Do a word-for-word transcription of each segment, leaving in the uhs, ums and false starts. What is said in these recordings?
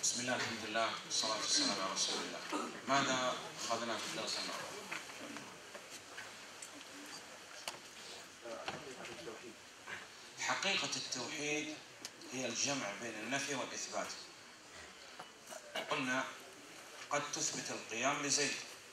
بسم الله الحمد لله والصلاة والسلام على رسول الله. ماذا أخذنا في الدرس الماضي؟ حقيقة التوحيد هي الجمع بين النفي والإثبات. قلنا قد تثبت القيام لزيد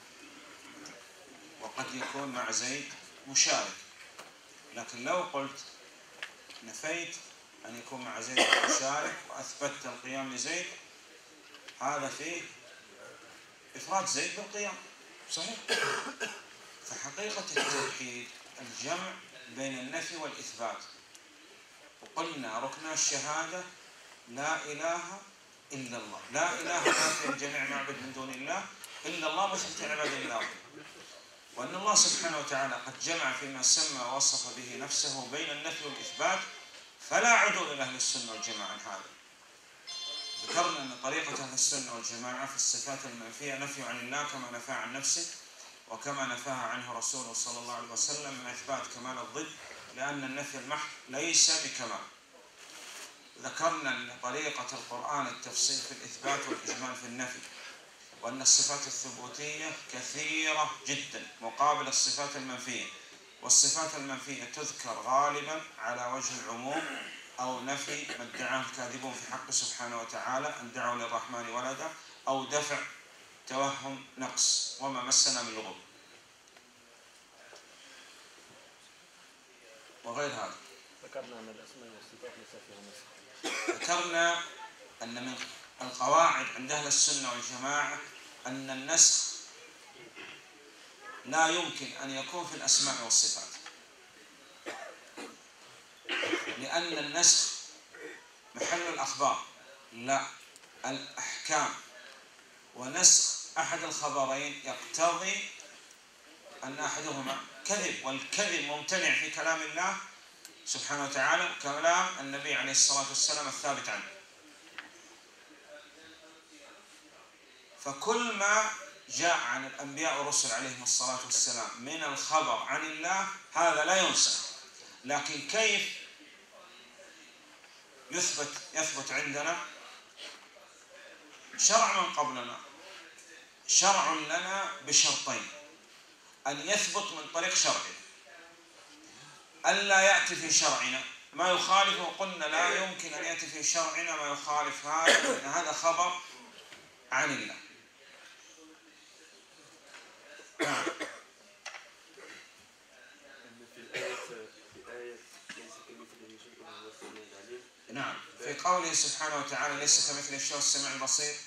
وقد يكون مع زيد مشارك، لكن لو قلت نفيت أن يكون مع زيد مشارك وأثبتت القيام لزيد، هذا فيه إفراد زيد بالقيام، صحيح؟ فحقيقة التوحيد الجمع بين النفي والإثبات. وقلنا ركن الشهادة لا إله إلا الله، لا إله نافي الجميع معبد من دون الله إلا الله مثبت عباد الله، وأن الله سبحانه وتعالى قد جمع فيما سمى ووصف به نفسه بين النفي والإثبات، فلا عدول لأهل السنة والجماعة عن هذا. ذكرنا أن طريقة أهل السنة والجماعة في الصفات المنفية نفي عن الله كما نفى عن نفسه وكما نفاها عنه رسوله صلى الله عليه وسلم من إثبات كمال الضد، لأن النفي المحض ليس بكمال. ذكرنا أن طريقة القرآن التفصيل في الإثبات والإجمال في النفي، وأن الصفات الثبوتية كثيرة جدا مقابل الصفات المنفية، والصفات المنفية تذكر غالبا على وجه العموم أو نفي ما ادعاه الكاذبون في حق سبحانه وتعالى أن دعوا للرحمن ولدا، أو دفع توهم نقص وما مسنا من لغوب وغير هذا. ذكرنا أن الأسماء والصفات ليس فيها نسخ. ذكرنا أن من القواعد عند أهل السنة والجماعة أن النسخ لا يمكن أن يكون في الأسماء والصفات، لأن النسخ محل الأخبار لا الأحكام، ونسخ أحد الخبرين يقتضي أن أحدهما كذب، والكذب ممتنع في كلام الله سبحانه وتعالى كلام النبي عليه الصلاة والسلام الثابت عنه. فكل ما جاء عن الأنبياء والرسل عليهم الصلاة والسلام من الخبر عن الله هذا لا ينسخ، لكن كيف يثبت يثبت عندنا؟ شرع من قبلنا شرع لنا بشرطين: أن يثبت من طريق شرعه، ألا يأتي في شرعنا ما يخالفه. قلنا لا يمكن أن يأتي في شرعنا ما يخالف هذا، لأن هذا خبر عن الله. نعم. في الآية في آية ليس كمثله شيء وهو السميع العليم. نعم، في قوله سبحانه وتعالى ليس كمثله شيء والسميع البصير،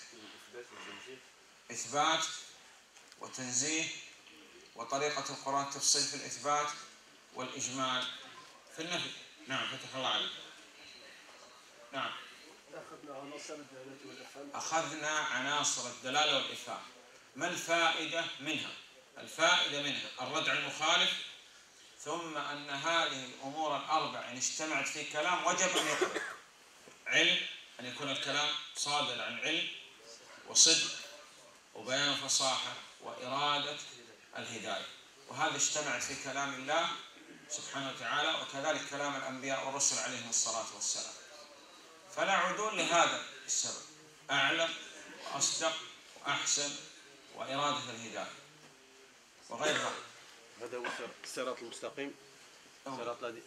إثبات وتنزيه، وطريقة القرآن التفصيل في الإثبات والإجمال في النفي. نعم، فتح الله عليك. نعم. أخذنا عناصر الدلالة والإفهام. أخذنا عناصر الدلالة والإفهام. ما الفائدة منها؟ الفائدة منها الردع المخالف، ثم أن هذه الأمور الأربع إن اجتمعت في كلام وجب أن يقبل: علم، أن يكون الكلام صادر عن علم وصدق وبيان فصاحة وإرادة الهداية، وهذا اجتمعت في كلام الله سبحانه وتعالى، وكذلك كلام الأنبياء والرسل عليهم الصلاة والسلام. فلا عدول لهذا السبب: أعلم وأصدق وأحسن وإرادة الهداية وغير ذلك. هذا هو الصراط المستقيم. صراط الذي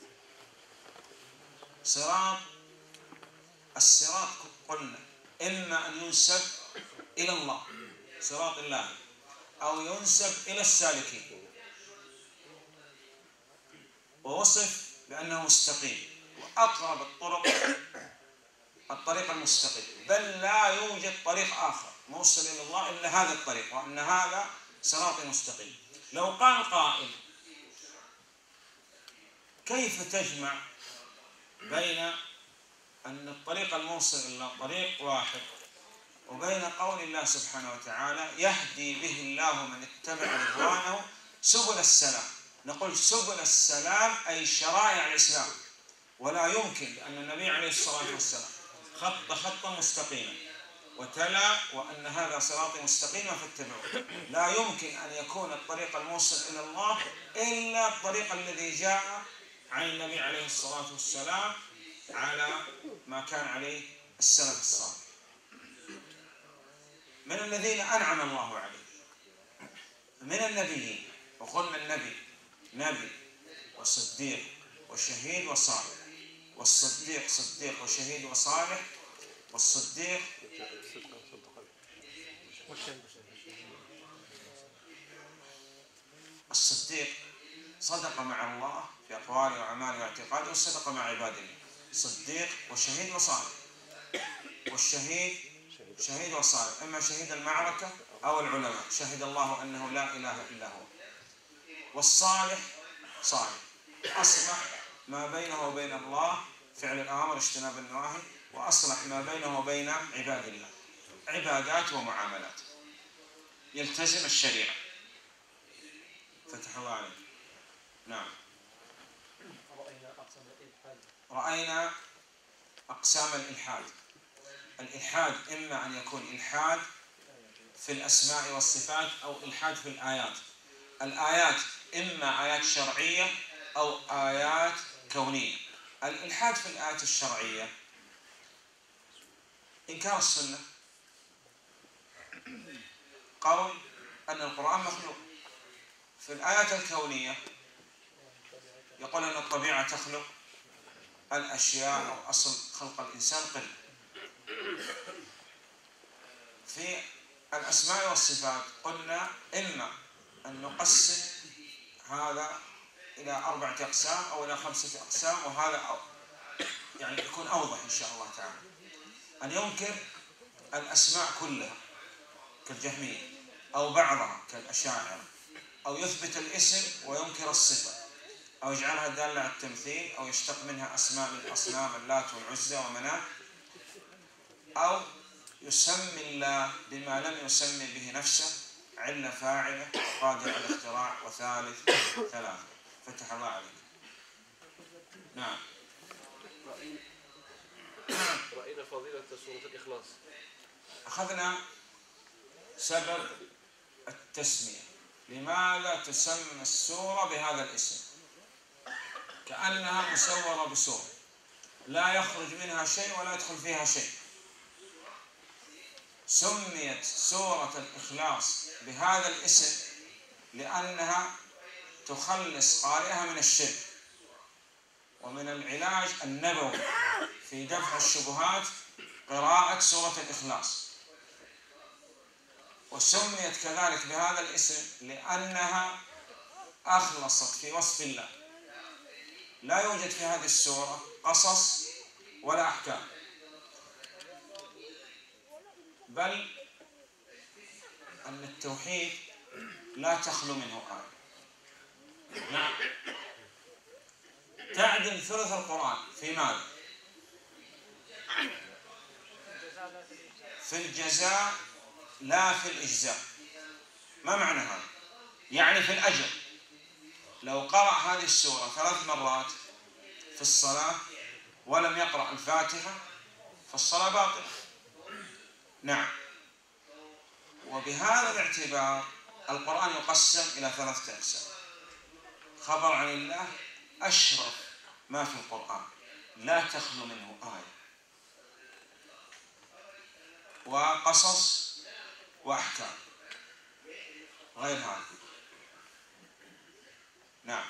صراط الصراط قلنا إما أن ينسب إلى الله صراط الله، أو ينسب إلى السالكين، ووصف بأنه مستقيم، وأقرب الطرق الطريق المستقيم، بل لا يوجد طريق آخر موصل إلى الله إلا هذا الطريق، وأن هذا صراط مستقيم. لو قال قائل: كيف تجمع بين أن الطريق الموصل إلى طريق واحد وبين قول الله سبحانه وتعالى يهدي به الله من اتبع رضوانه سبل السلام؟ نقول سبل السلام أي شرائع الإسلام، ولا يمكن، لأن النبي عليه الصلاة والسلام خط خطا مستقيما وتلا وأن هذا صراطي مستقيما فاتبعوه. لا يمكن أن يكون الطريق الموصل إلى الله إلا الطريق الذي جاء عن النبي عليه الصلاة والسلام على ما كان عليه السلف الصالح. من الذين أنعم الله عليهم من النبيين، وقلنا النبي نبي وصديق وشهيد وصالح، والصديق صديق وشهيد وصالح، والصديق الصديق صدق مع الله في أقواله وأعماله واعتقاده، والصدق مع عباد الله. صديق وشهيد وصالح. والشهيد شهيد وصالح، إما شهيد المعركة أو العلماء، شهد الله أنه لا إله إلا هو. والصالح صالح أصلح ما بينه وبين الله، فعل الأوامر اجتناب النواهي، وأصلح ما بينه وبين عباد الله، عبادات ومعاملات، يلتزم الشريعة. فتح الله عليك. نعم. رأينا أقسام الإلحاد. الإلحاد إما أن يكون إلحاد في الأسماء والصفات أو إلحاد في الآيات. الآيات إما آيات شرعية أو آيات كونية. الإلحاد في الآيات الشرعية إنكار السنة، قول أن القرآن مخلوق. في الآيات الكونية يقول أن الطبيعة تخلق الأشياء أو أصل خلق الإنسان قل. في الأسماء والصفات قلنا إما أن نقسم هذا إلى أربعة أقسام أو إلى خمسة أقسام، وهذا أو يعني يكون أوضح إن شاء الله تعالى. أن ينكر الأسماء كلها كالجهمية أو بعضها كالأشاعرة، أو يثبت الاسم وينكر الصفة، أو يجعلها دالة على التمثيل، أو يشتق منها أسماء من الأصنام اللات والعزى ومناة، أو يسمي الله بما لم يسمي به نفسه، علة فاعلة، قادر على الاختراع، وثالث ثلاثة. فتح الله عليك. نعم. رأينا فضيلة سورة الإخلاص. أخذنا سبب التسمية. لماذا تسمى السورة بهذا الاسم؟ كأنها مصورة بسورة لا يخرج منها شيء ولا يدخل فيها شيء. سميت سورة الإخلاص بهذا الاسم لأنها تخلص قارئها من الشرك، ومن العلاج النبوي في دفع الشبهات قراءة سورة الإخلاص. وسميت كذلك بهذا الاسم لأنها أخلصت في وصف الله. لا يوجد في هذه السورة قصص ولا أحكام، بل أن التوحيد لا تخلو منه آية. نعم. تعدل ثلث القرآن في ماذا؟ في الجزاء لا في الإجزاء. ما معنى هذا؟ يعني في الأجر. لو قرأ هذه السورة ثلاث مرات في الصلاة ولم يقرأ الفاتحة فالصلاة باطلة. نعم. وبهذا الاعتبار القرآن يقسم إلى ثلاثة أقسام. خبر عن الله أشرف ما في القرآن لا تخلو منه آية، وقصص وأحكام غير هذا. نعم.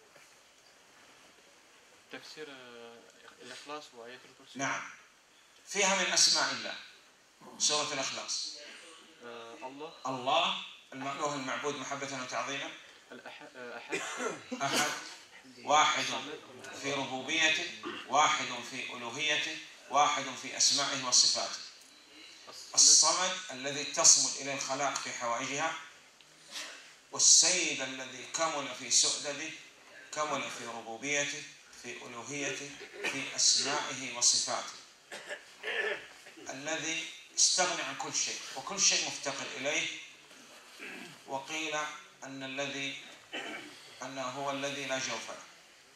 تفسير الإخلاص وآيات الكرسي. نعم. فيها من أسماء الله سورة الإخلاص. آه الله الله المألوه المعبود محبة وتعظيما. الأحد أحد أحد، واحد في ربوبيته، واحد في ألوهيته، واحد في أسمائه وصفاته. الصمد الذي تصمد إلى الخلائق في حوائجها، والسيد الذي كمل في سؤدده، كمل في ربوبيته، في ألوهيته، في أسمائه وصفاته، الذي استغنى عن كل شيء وكل شيء مفتقر إليه. وقيل أن الذي أنه هو الذي لا جوف له،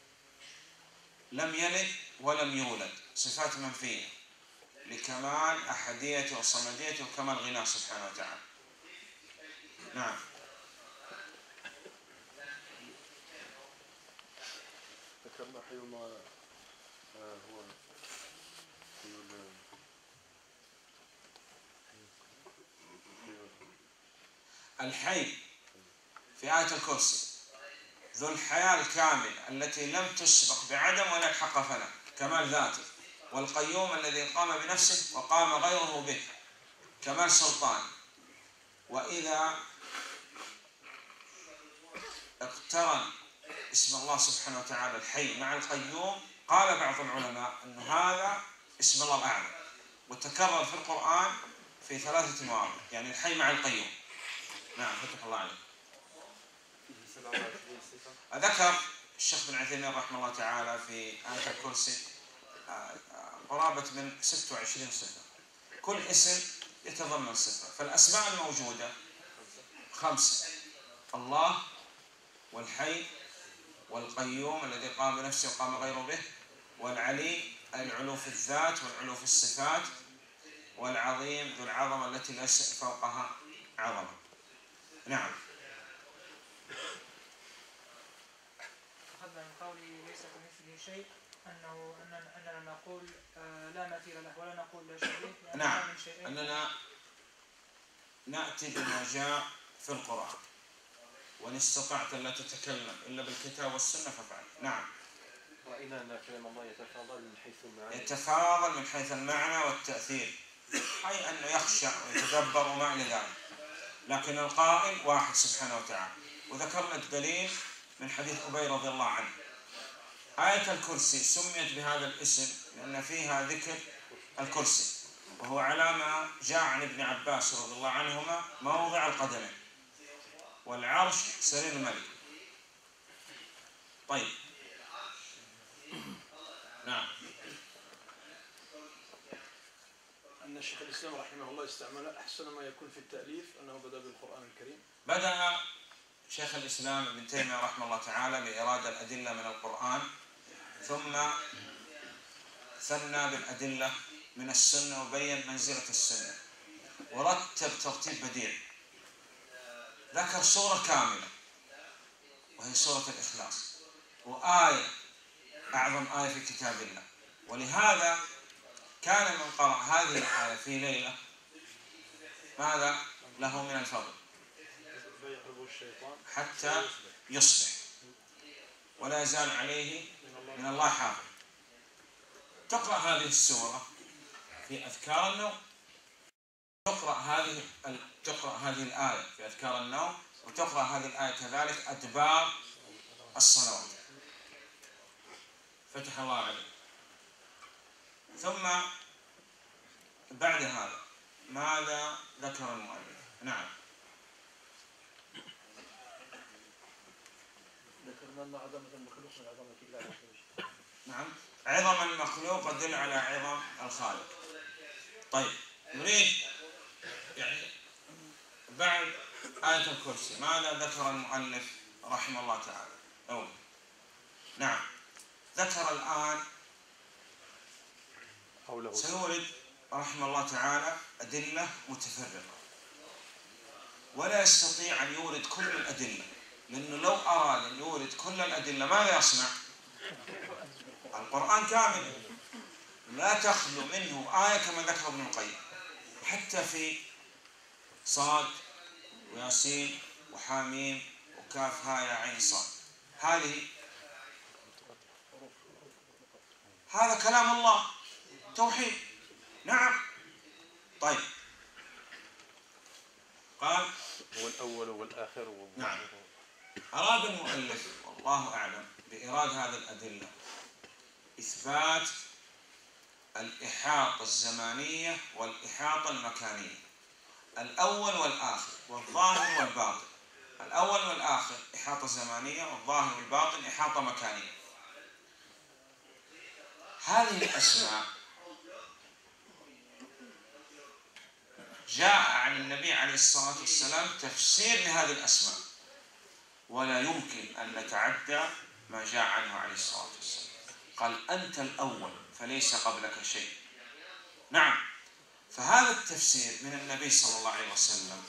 لم يلد ولم يولد، صفات منفية لكمال أحديته وصمديته وكمال غناه سبحانه وتعالى. نعم. ذكرنا حينما هو الحي في آية الكرسي ذو الحياة الكاملة التي لم تسبق بعدم ولا حق فلا كمال ذاته، والقيوم الذي قام بنفسه وقام غيره به كمال سلطان. وإذا اقترن اسم الله سبحانه وتعالى الحي مع القيوم قال بعض العلماء أن هذا اسم الله الأعظم، وتكرر في القرآن في ثلاثة مواضع، يعني الحي مع القيوم. نعم فتح الله عليك. ذكر الشيخ بن عثيمين رحمه الله تعالى في آية الكرسي قرابة من ستة وعشرين صفة، كل اسم يتضمن صفة. فالأسماء الموجودة خمسة: الله والحي والقيوم الذي قام بنفسه وقام غيره به، والعلي العلو في الذات والعلو في الصفات، والعظيم ذو العظمة التي ليس فوقها عظمة. نعم. أخذنا من قوله ليس كمثله شيء أنه أننا نقول لا مثيل له ولا نقول لا شبيه. نعم، أننا نأتي بما جاء في القرآن، وإن استطعت ألا تتكلم إلا بالكتاب والسنة فافعل. نعم. رأينا أن كلام الله يتفاضل من حيث المعنى يتفاضل من حيث المعنى والتأثير، أي أنه يخشع ويتدبر وما إلى ذلك، لكن القائل واحد سبحانه وتعالى. وذكرنا الدليل من حديث أبي رضي الله عنه. آية الكرسي سميت بهذا الاسم لأن فيها ذكر الكرسي، وهو على ما جاء عن ابن عباس رضي الله عنهما موضع القدمين، والعرش سرير الملك. طيب. نعم. أن شيخ الإسلام رحمه الله استعمل أحسن ما يكون في التأليف أنه بدأ بالقرآن الكريم. بدأ شيخ الإسلام ابن تيمية رحمه الله تعالى بإرادة الأدلة من القرآن، ثم ثنى بالأدلة من السنة وبين منزلة السنة، ورتب ترتيب بديع. ذكر سورة كاملة وهي سورة الإخلاص، وآية أعظم آية في كتاب الله، ولهذا كان من قرأ هذه الآية في ليلة ماذا له من الفضل حتى يصبح ولا يزال عليه من الله حافظ. تقرأ هذه السورة في أذكار النوم، تقرأ هذه تقرأ هذه الآية في أذكار النوم، وتقرأ هذه الآية كذلك أدبار الصلوات. فتح الله عليك. ثم بعد هذا ماذا ذكر المؤلف؟ نعم. ذكرنا أن عظمة المخلوق من عظمة الله عز وجل. نعم، عظم المخلوق يدل على عظم الخالق. طيب، نريد يعني بعد آية الكرسي ماذا ذكر المؤلف رحمه الله تعالى؟ أول. نعم، ذكر الآن سيورد رحمه الله تعالى أدلة متفرقة، ولا يستطيع أن يورد كل الأدلة، لأنه لو أراد أن يورد كل الأدلة ماذا يصنع؟ القرآن كامل لا تخلو منه آية كما ذكر ابن القيم، حتى في صاد وياسين وحاميم وكاف ها يا عين صاد، هذه هذا كلام الله توحيد. نعم. طيب، قال هو الأول والآخر والظاهر. نعم. أراد المؤلف والله أعلم بإيراد هذه الأدلة إثبات الإحاطة الزمانية والإحاطة المكانية، الأول والآخر والظاهر والباطن. الأول والآخر إحاطة زمانية، والظاهر والباطن إحاطة مكانية. هذه الأسماء جاء عن النبي عليه الصلاة والسلام تفسير لهذه الأسماء، ولا يمكن أن نتعدى ما جاء عنه عليه الصلاة والسلام. قال أنت الأول فليس قبلك شيء. نعم. فهذا التفسير من النبي صلى الله عليه وسلم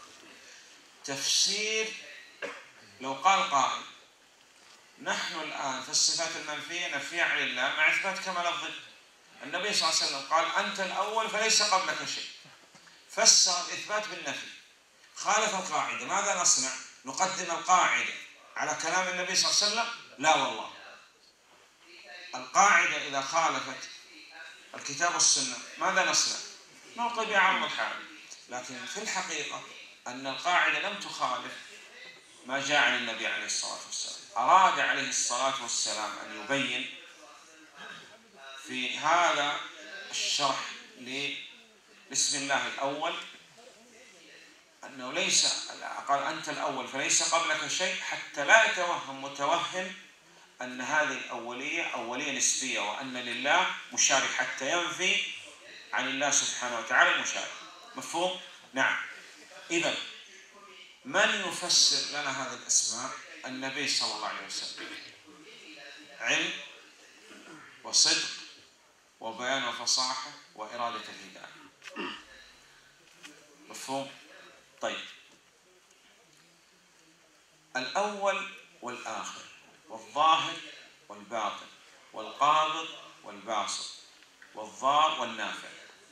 تفسير لو قال قائل نحن الآن في الصفات المنفية نفي عن الله مع إثبات كمال الضد. النبي صلى الله عليه وسلم قال أنت الأول فليس قبلك شيء، فسر الإثبات بالنفي، خالف القاعدة، ماذا نصنع؟ نقدم القاعدة على كلام النبي صلى الله عليه وسلم؟ لا والله، القاعدة إذا خالفت الكتاب والسنة ماذا نصنع؟ نلقي بعرض الحال. لكن في الحقيقة أن القاعدة لم تخالف ما جاء عن النبي عليه الصلاة والسلام. أراد عليه الصلاة والسلام أن يبين في هذا الشرح لاسم الله الأول أنه ليس، قال أنت الأول فليس قبلك شيء، حتى لا يتوهم متوهم أن هذه الأولية أولية نسبية وأن لله مشارك، حتى ينفي عن الله سبحانه وتعالى المشارك. مفهوم؟ نعم. إذن من يفسر لنا هذه الأسماء؟ النبي صلى الله عليه وسلم. علم وصدق وبيان وفصاحة وإرادة الهداية. مفهوم؟ طيب، الأول والآخر والظاهر والباطن والقابض والباسط والضار والنافع.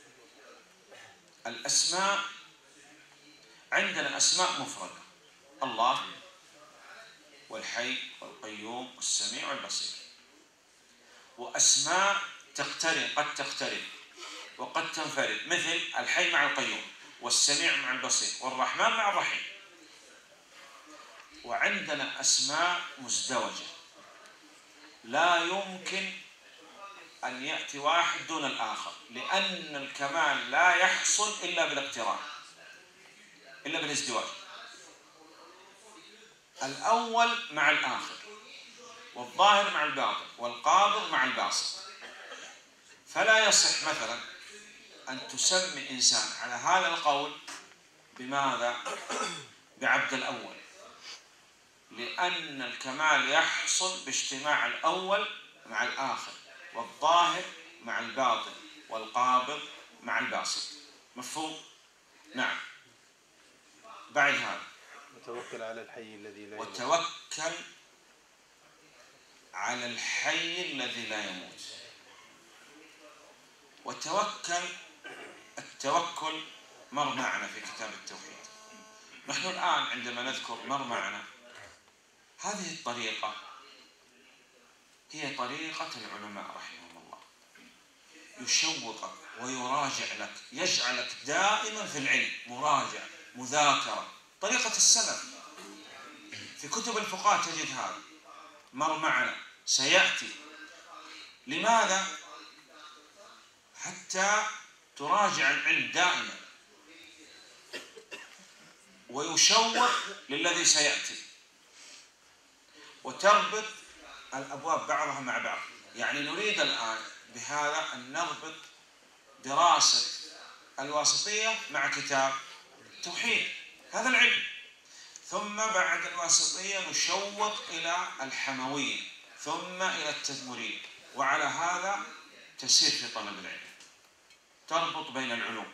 الأسماء عندنا أسماء مفردة: الله والحي والقيوم والسميع والبصير. وأسماء تقترن، قد تقترن وقد تنفرد، مثل الحي مع القيوم والسميع مع البصير والرحمن مع الرحيم. وعندنا أسماء مزدوجة لا يمكن أن يأتي واحد دون الآخر، لأن الكمال لا يحصل إلا بالاقتران، إلا بالازدواج. الأول مع الآخر والظاهر مع الباطن والقابض مع الباسط. فلا يصح مثلا أن تسمي إنسان على هذا القول بماذا؟ بعبد الأول، لأن الكمال يحصل باجتماع الأول مع الآخر والظاهر مع الباطن والقابض مع الباسط. مفهوم؟ نعم. بعد هذا وتوكل على الحي الذي لا يموت. وتوكل على الحي الذي لا يموت. وتوكل، التوكل مر معنا في كتاب التوحيد. نحن الآن عندما نذكر مر معنا، هذه الطريقة هي طريقة العلماء رحمهم الله، يشوقك ويراجع لك، يجعلك دائما في العلم، مراجع، مذاكرة، طريقة السلف. في كتب الفقهاء تجد هذا مر معنا، سيأتي. لماذا؟ حتى تراجع العلم دائما ويشوق للذي سيأتي، وتربط الأبواب بعضها مع بعض. يعني نريد الآن بهذا أن نربط دراسة الواسطية مع كتاب التوحيد، هذا العلم. ثم بعد الواسطية نشوق إلى الحموية، ثم إلى التدمرية، وعلى هذا تسير في طلب العلم، تربط بين العلوم.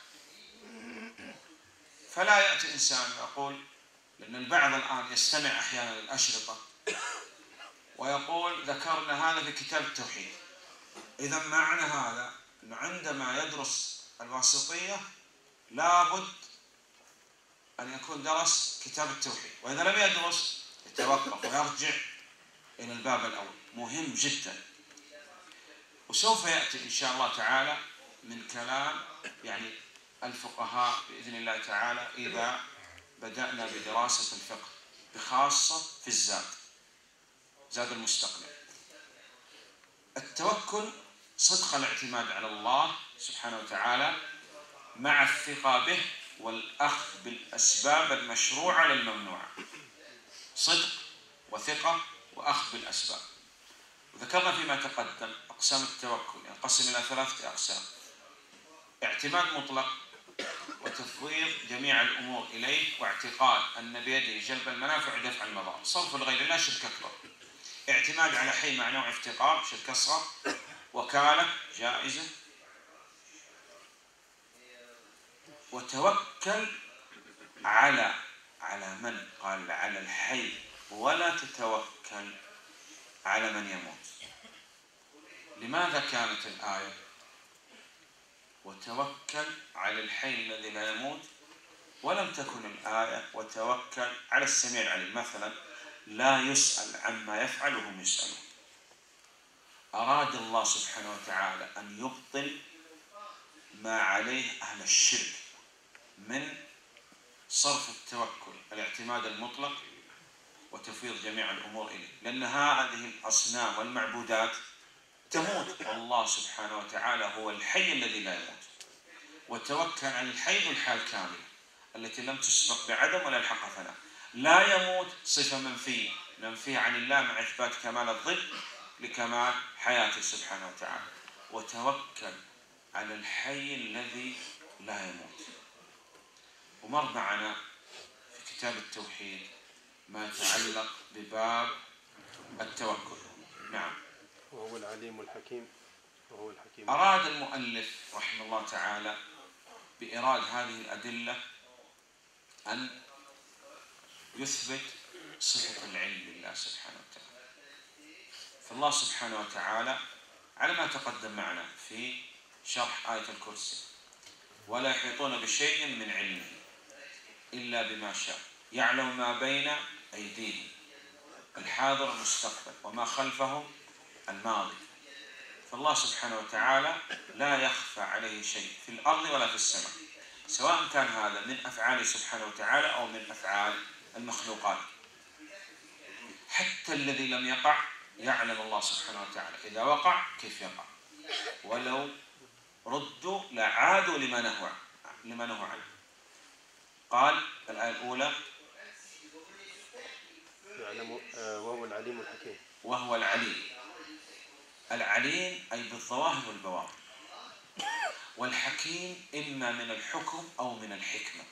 فلا يأتي إنسان يقول، لأن البعض الآن يستمع أحيانا للأشرطة ويقول ذكرنا هذا في كتاب التوحيد. إذا معنى هذا أنه عندما يدرس الواسطية لابد أن يكون درس كتاب التوحيد، وإذا لم يدرس يتوقف ويرجع إلى الباب الأول. مهم جدا، وسوف يأتي إن شاء الله تعالى من كلام يعني الفقهاء بإذن الله تعالى إذا بدأنا بدراسة الفقه، بخاصة في الزاد، زاد المستقنع. التوكل صدق الاعتماد على الله سبحانه وتعالى مع الثقة به والأخذ بالأسباب المشروعة للممنوعة. صدق وثقة وأخذ بالأسباب. وذكرنا فيما تقدم أقسام التوكل ينقسم إلى ثلاثة أقسام: اعتماد مطلق، وتفويض جميع الأمور إليه، واعتقاد أن بيده جلب المنافع ودفع المضار. صرف لغير الله شرك أكبر. اعتماد على حي مع نوع افتقار شرك أصغر. وكالة جائزة. وتوكل على على من؟ قال على الحي، ولا تتوكل على من يموت. لماذا كانت الآية وتوكل على الحي الذي لا يموت ولم تكن الآية وتوكل على السميع العليم مثلا لا يسأل عما يفعل وهم يسألون. أراد الله سبحانه وتعالى أن يبطل ما عليه أهل الشرك من صرف التوكل الاعتماد المطلق وتفويض جميع الأمور إليه، لأن هذه الأصنام والمعبودات تموت، والله سبحانه وتعالى هو الحي الذي لا يموت. وتوكل على الحي ذو الحال كاملة التي لم تسبق بعدم ولا الحق فناء. لا يموت صفة منفية منفية عن الله مع إثبات كمال الضد لكمال حياته سبحانه وتعالى. وتوكل على الحي الذي لا يموت. ومر معنا في كتاب التوحيد ما يتعلق بباب التوكل. نعم. وهو العليم الحكيم. وهو الحكيم. أراد المؤلف رحمه الله تعالى بإيراد هذه الأدلة أن يثبت صفة العلم لله سبحانه وتعالى. فالله سبحانه وتعالى على ما تقدم معنا في شرح آية الكرسي ولا يحيطون بشيء من علمه إلا بما شاء يعلم ما بين أيديهم الحاضر المستقبل وما خلفهم الماضي. فالله سبحانه وتعالى لا يخفى عليه شيء في الأرض ولا في السماء، سواء كان هذا من أفعاله سبحانه وتعالى أو من أفعال المخلوقات. حتى الذي لم يقع يعلم الله سبحانه وتعالى إذا وقع كيف يقع، ولو ردوا لعادوا لما نهوا لما نهوا عنه. قال الآية الأولى يعلم وهو العليم الحكيم. وهو العليم. العليم أي بالظواهر والبواطن، والحكيم إما من الحكم أو من الحكمة.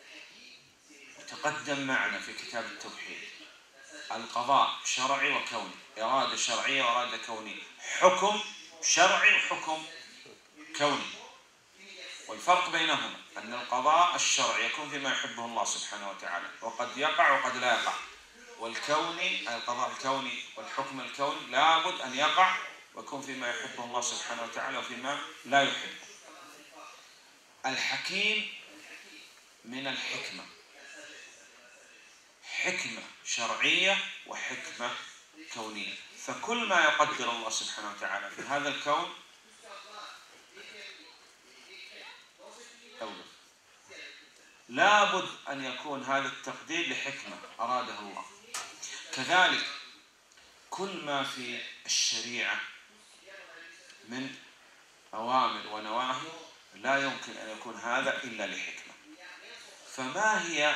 تقدم معنا في كتاب التوحيد القضاء شرعي وكوني، إرادة شرعية وإرادة كونية، حكم شرعي وحكم كوني. والفرق بينهما أن القضاء الشرعي يكون فيما يحبه الله سبحانه وتعالى وقد يقع وقد لا يقع، والكوني القضاء الكوني والحكم الكوني لابد أن يقع ويكون فيما يحبه الله سبحانه وتعالى وفيما لا يحبه. الحكيم من الحكمة، حكمة شرعية وحكمة كونية. فكل ما يقدر الله سبحانه وتعالى في هذا الكون أوجب لابد أن يكون هذا التقدير لحكمة أراده الله. كذلك كل ما في الشريعة من أوامر ونواهي لا يمكن أن يكون هذا إلا لحكمة. فما هي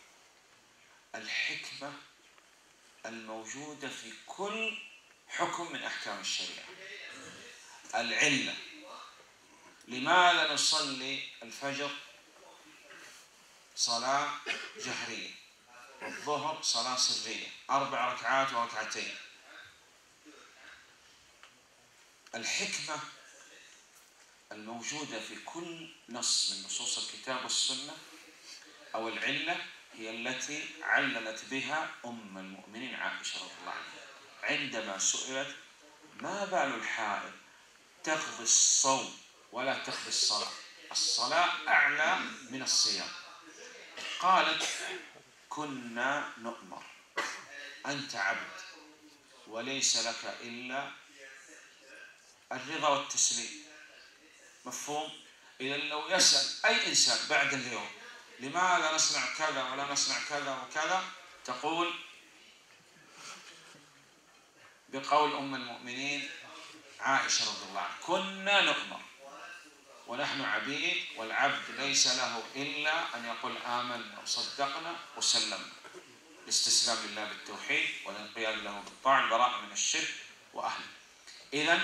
الحكمة الموجودة في كل حكم من أحكام الشريعة؟ العلة. لماذا نصلي الفجر صلاة جهرية والظهر صلاة سرية أربع ركعات وركعتين؟ الحكمة الموجودة في كل نص من نصوص الكتاب والسنة أو العلة هي التي عللت بها أم المؤمنين عائشة رضي الله عنها عندما سئلت ما بال الحائض تقضي الصوم ولا تقضي الصلاة، الصلاة أعلى من الصيام. قالت كنا نؤمر أنت عبد وليس لك إلا الرضا والتسليم. مفهوم؟ إذا لو يسأل أي إنسان بعد اليوم لماذا نصنع كذا ولا نصنع كذا وكذا، تقول بقول أم المؤمنين عائشة رضي الله عنها كنا نؤمر ونحن عبيد والعبد ليس له إلا أن يقول آمنا وصدقنا وسلمنا، الاستسلام لله بالتوحيد والانقياد له بالطاعة، البراءة من الشرك وأهله. إذن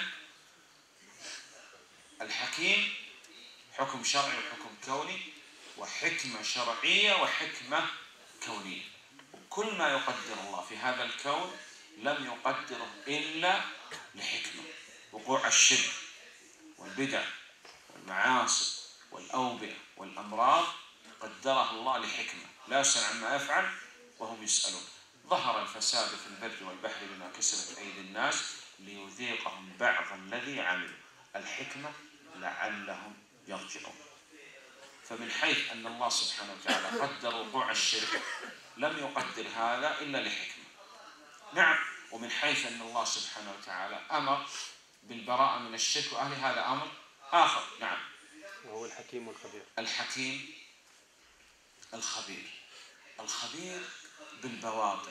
الحكيم حكم شرعي وحكم كوني وحكمة شرعية وحكمة كونية. وكل ما يقدر الله في هذا الكون لم يقدره إلا لحكمة. وقوع الشرك والبدع والمعاصي والأوبئة والأمراض قدرها الله لحكمة، لا يسأل عما يفعل وهم يسألون. ظهر الفساد في البر والبحر بما كسبت أيدي الناس ليذيقهم بعض الذي عملوا، الحكمة لعلهم يرجعون. فمن حيث أن الله سبحانه وتعالى قدر وقوع الشرك لم يقدر هذا إلا لحكمة. نعم، ومن حيث أن الله سبحانه وتعالى أمر بالبراءة من الشرك وأهله هذا أمر آخر. نعم. وهو الحكيم الخبير. الحكيم الخبير، الخبير بالبواطن،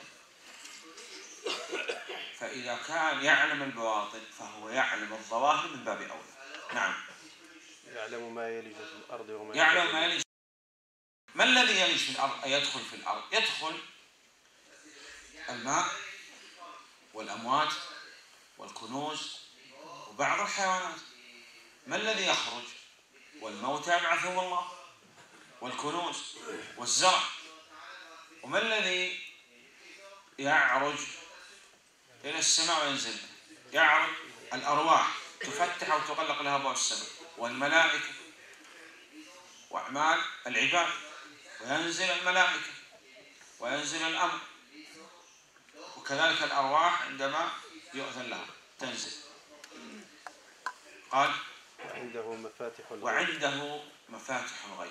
فإذا كان يعلم البواطن فهو يعلم الظواهر من باب أولى. نعم. يعلم ما يلج في الأرض وما يعلم ما يلج. ما الذي يلج في الأرض أي يدخل في الأرض؟ يدخل الماء والأموات والكنوز وبعض الحيوانات. ما الذي يخرج؟ والموتى يبعثهم الله والكنوز والزرع. وما الذي يعرج إلى السماء وينزل؟ يعرج الأرواح، تفتح وتغلق لها أبواب السماء، والملائكة وأعمال العباد، وينزل الملائكة وينزل الأمر، وكذلك الأرواح عندما يؤذن لها تنزل. قال وعنده مفاتح الغيب. وعنده مفاتح الغيب.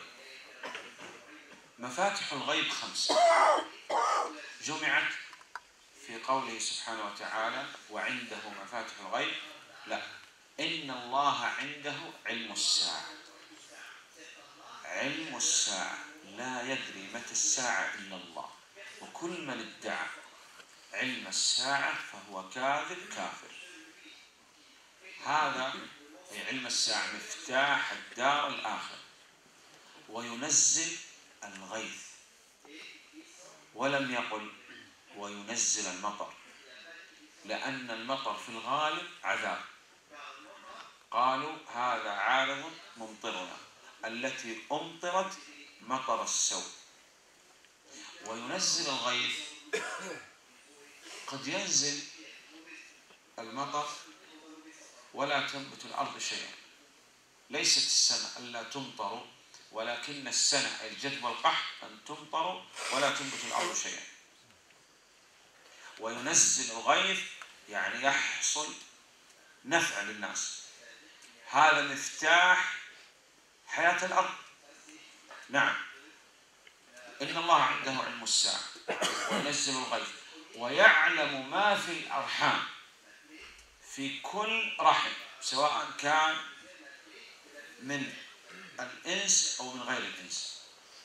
مفاتح الغيب خمسة جمعت في قوله سبحانه وتعالى وعنده مفاتح الغيب. لا، إن الله عنده علم الساعة. علم الساعة، لا يدري متى الساعة إلا الله، وكل من ادعى علم الساعة فهو كاذب كافر. هذا علم الساعة مفتاح الدار الآخرة، وينزل الغيث، ولم يقل وينزل المطر، لأن المطر في الغالب عذاب. قالوا هذا عارض ممطرنا، التي أمطرت مطر السوء. وينزل الغيث، قد ينزل المطر ولا تنبت الأرض شيئا. ليست السنة ألا تمطروا، ولكن السنة الجدب والقحط أن تمطروا ولا تنبت الأرض شيئا. وينزل الغيث يعني يحصل نفع للناس. هذا مفتاح حياة الأرض. نعم. إن الله عنده علم الساعة وينزل الغيث ويعلم ما في الأرحام، في كل رحم، سواء كان من الإنس أو من غير الإنس.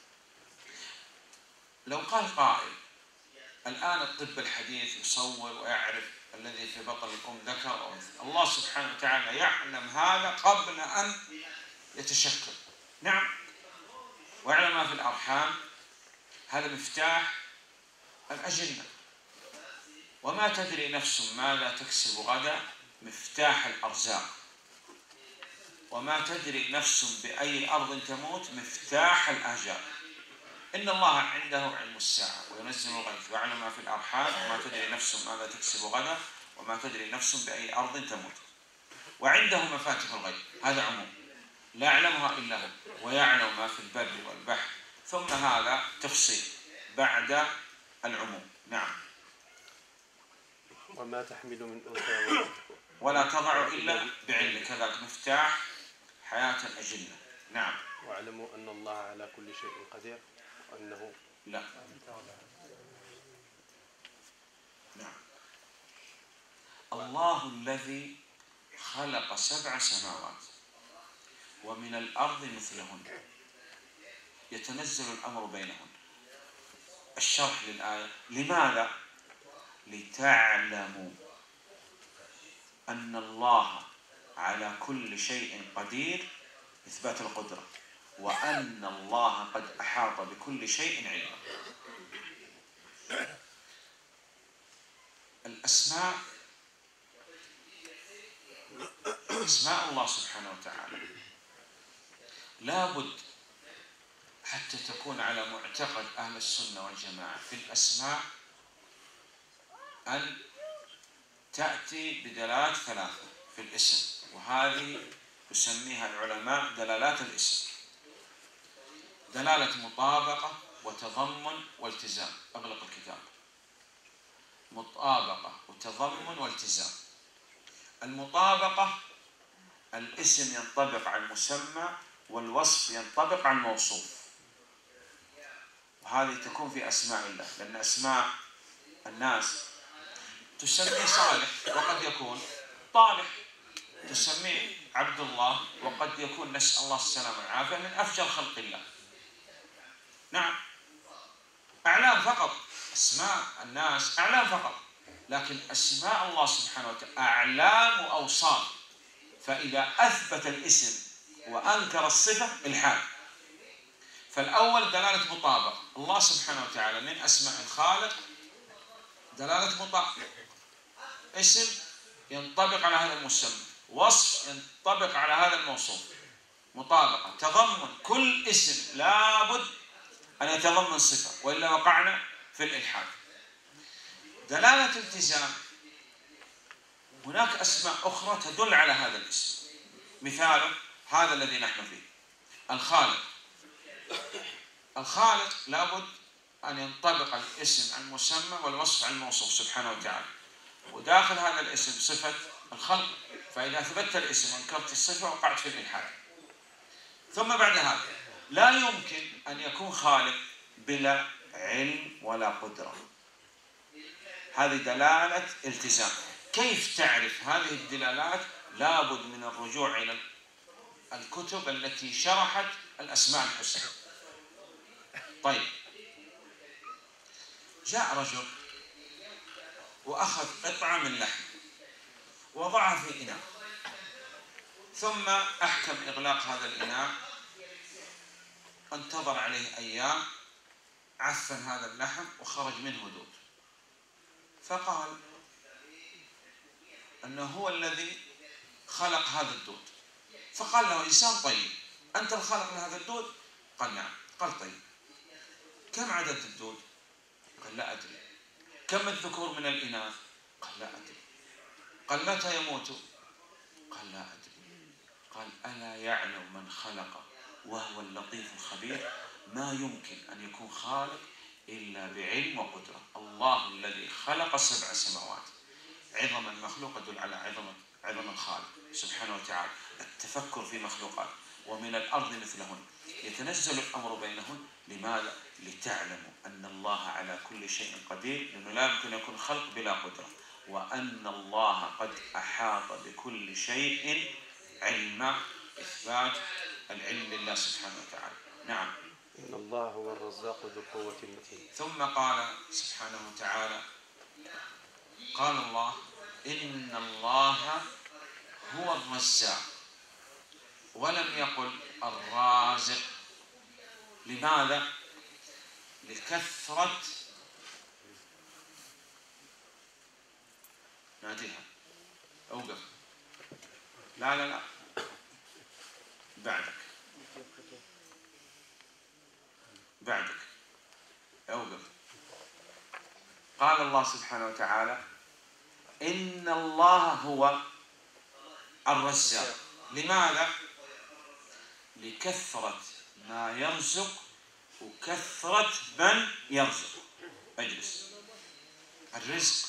لو قال قائل الآن الطب الحديث يصور ويعرف الذي في بطن الأم ذكر أو أنثى، الله سبحانه وتعالى يعلم هذا قبل أن يتشكل. نعم. ويعلم ما في الأرحام، هذا مفتاح الأجنة. وما تدري نفس ماذا تكسب غدا، مفتاح الأرزاق. وما تدري نفس بأي أرض تموت، مفتاح الآجال. إن الله عنده علم الساعة وينزل الغيث ويعلم ما في الأرحام، وما تدري نفس ماذا تكسب غدا، وما تدري نفس بأي أرض تموت. وعنده مفاتح الغيب، هذا عموم لا يعلمها إلا هو، ويعلم ما في البر والبحر. ثم هذا تفصيل بعد العموم. نعم. وما تحمل من أنثى ولا تضع إلا بعلم، كذلك مفتاح حياة الأجنة. نعم. واعلموا أن الله على كل شيء قدير وأنه لا. نعم. الله الذي خلق سبع سماوات ومن الأرض مثلهن يتنزل الأمر بينهن. الشرح للآية: لماذا؟ لتعلموا أن الله على كل شيء قدير، إثبات القدرة، وأن الله قد أحاط بكل شيء علما. الأسماء، أسماء الله سبحانه وتعالى لابد حتى تكون على معتقد أهل السنة والجماعة في الأسماء أن تأتي بدلالات ثلاثة في الاسم، وهذه يسميها العلماء دلالات الاسم: دلالة مطابقة وتضمن والتزام. أغلق الكتاب. مطابقة وتضمن والتزام. المطابقة الاسم ينطبق على المسمى والوصف ينطبق على الموصوف، وهذه تكون في أسماء الله، لأن أسماء الناس تسميه صالح وقد يكون طالح، تسميه عبد الله وقد يكون، نسأل الله السلامة والعافية، من أفجر خلق الله. نعم، أعلام فقط، أسماء الناس أعلام فقط، لكن أسماء الله سبحانه وتعالى أعلام وأوصاف، فإذا أثبت الاسم وأنكر الصفة الحال. فالأول دلالة مطابقة، الله سبحانه وتعالى من أسماء الخالق دلالة مطابقة، اسم ينطبق على هذا المسمى، وصف ينطبق على هذا الموصوف، مطابقة، تضمن، كل اسم لابد أن يتضمن صفة وإلا وقعنا في الإلحاد. دلالة التزام، هناك أسماء أخرى تدل على هذا الاسم، مثاله هذا الذي نحن فيه، الخالق. الخالق لابد أن ينطبق الاسم على المسمى والوصف على الموصوف سبحانه وتعالى، وداخل هذا الاسم صفة الخلق، فإذا أثبتت الاسم وانكرت الصفة وقعت في الإلحاد. ثم بعد هذا لا يمكن أن يكون خالق بلا علم ولا قدرة، هذه دلالة التزام. كيف تعرف هذه الدلالات؟ لابد من الرجوع إلى الكتب التي شرحت الأسماء الحسنى. طيب، جاء رجل وأخذ قطعة من لحم وضعها في إناء، ثم أحكم إغلاق هذا الإناء، انتظر عليه أيام، عفن هذا اللحم وخرج منه دود، فقال أنه هو الذي خلق هذا الدود. فقال له إنسان طيب: أنت الخالق لهذا الدود؟ قال نعم. قال طيب، كم عدد الدود؟ قال لا أدري. كم الذكور من الإناث؟ قال لا أدري. قال متى يموت؟ قال لا أدري. قال ألا يعلم من خلق وهو اللطيف الخبير؟ ما يمكن أن يكون خالق إلا بعلم وقدرة. الله الذي خلق سبع سماوات، عظم المخلوق يدل على عظمة عظم الخالق سبحانه وتعالى. التفكر في مخلوقات، ومن الأرض مثلهن يتنزل الأمر بينهن. لماذا؟ لتعلموا أن الله على كل شيء قدير، لأنه لا يمكن يكون خلق بلا قدرة، وأن الله قد أحاط بكل شيء علما، إثبات العلم لله سبحانه وتعالى. نعم. إن الله هو الرزاق ذو القوة المتين. ثم قال سبحانه وتعالى: قال الله: إن الله هو الرزاق، ولم يقل الرازق. لماذا؟ لكثرة ناديها. أوقف. لا لا لا بعدك بعدك أوقف. قال الله سبحانه وتعالى: إن الله هو الرزاق. لماذا؟ لكثرة ما يرزق وكثرة من يرزق. أجلس. الرزق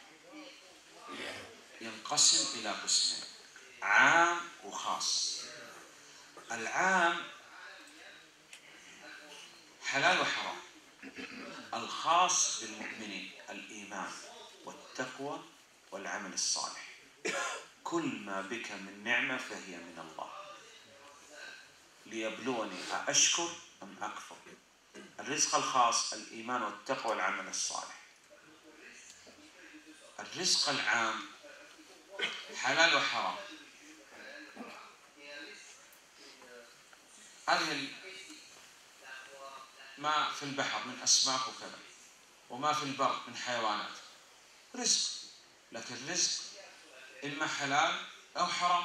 ينقسم إلى قسمين: عام وخاص. العام حلال وحرام، الخاص بالمؤمنين الإيمان والتقوى والعمل الصالح. كل ما بك من نعمة فهي من الله، ليبلوني أأشكر أم أكفر. الرزق الخاص الإيمان والتقوى والعمل الصالح. الرزق العام حلال وحرام. هذه ما في البحر من أسماك وكذا، وما في البر من حيوانات، رزق، لكن الرزق إما حلال أو حرام.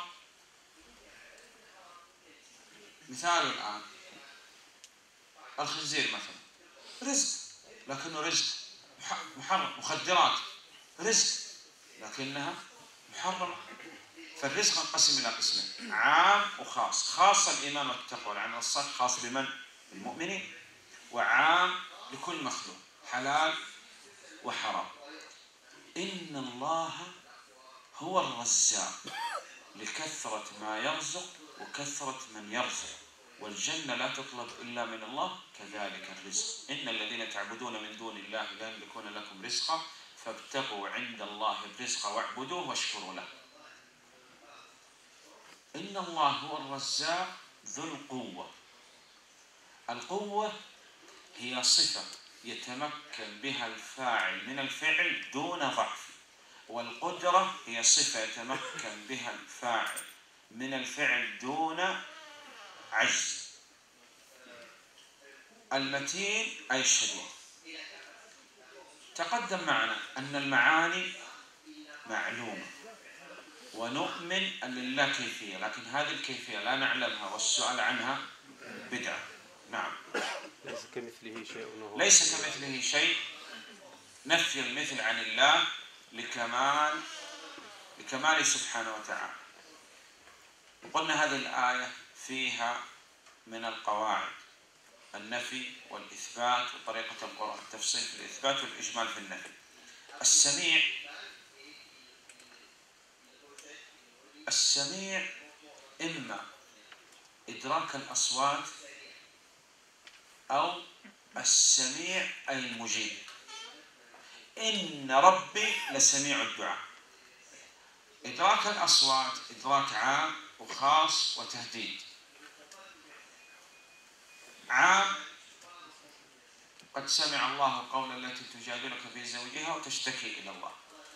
مثال الآن الخنزير مثلا، رزق لكنه رزق محرم. مخدرات رزق لكنها محرمة. فالرزق ينقسم إلى قسمين: عام وخاص. خاص الإيمان والتقوى والعمل الصالح، خاص بمن؟ المؤمنين. وعام لكل مخلوق، حلال وحرام. إن الله هو الرزاق لكثرة ما يرزق وكثرة من يرزق. والجنة لا تطلب إلا من الله، كذلك الرزق. إن الذين تعبدون من دون الله لا يملكون لكم رزقا فابتغوا عند الله الرزق واعبدوه واشكروا له. إن الله هو الرزاق ذو القوة. القوة هي صفة يتمكن بها الفاعل من الفعل دون ضعف، والقدرة هي صفة يتمكن بها الفاعل من الفعل دون عجز. المتين أي الشديد. تقدم معنا أن المعاني معلومة، ونؤمن أن لله كيفية، لكن هذه الكيفية لا نعلمها والسؤال عنها بدعة. نعم. ليس كمثله شيء وهو ليس كمثله شيء، نفي المثل عن الله لكمال لكماله سبحانه وتعالى. قلنا هذه الآية فيها من القواعد النفي والإثبات وطريقة القرآن، التفصيل في الإثبات والإجمال في النفي. السميع السميع إما إدراك الأصوات أو السميع أي المجيب. إن ربي لسميع الدعاء. إدراك الأصوات إدراك عام وخاص وتهديد. عام قد سمع الله قول التي تجادلك في زوجها وتشتكي إلى الله.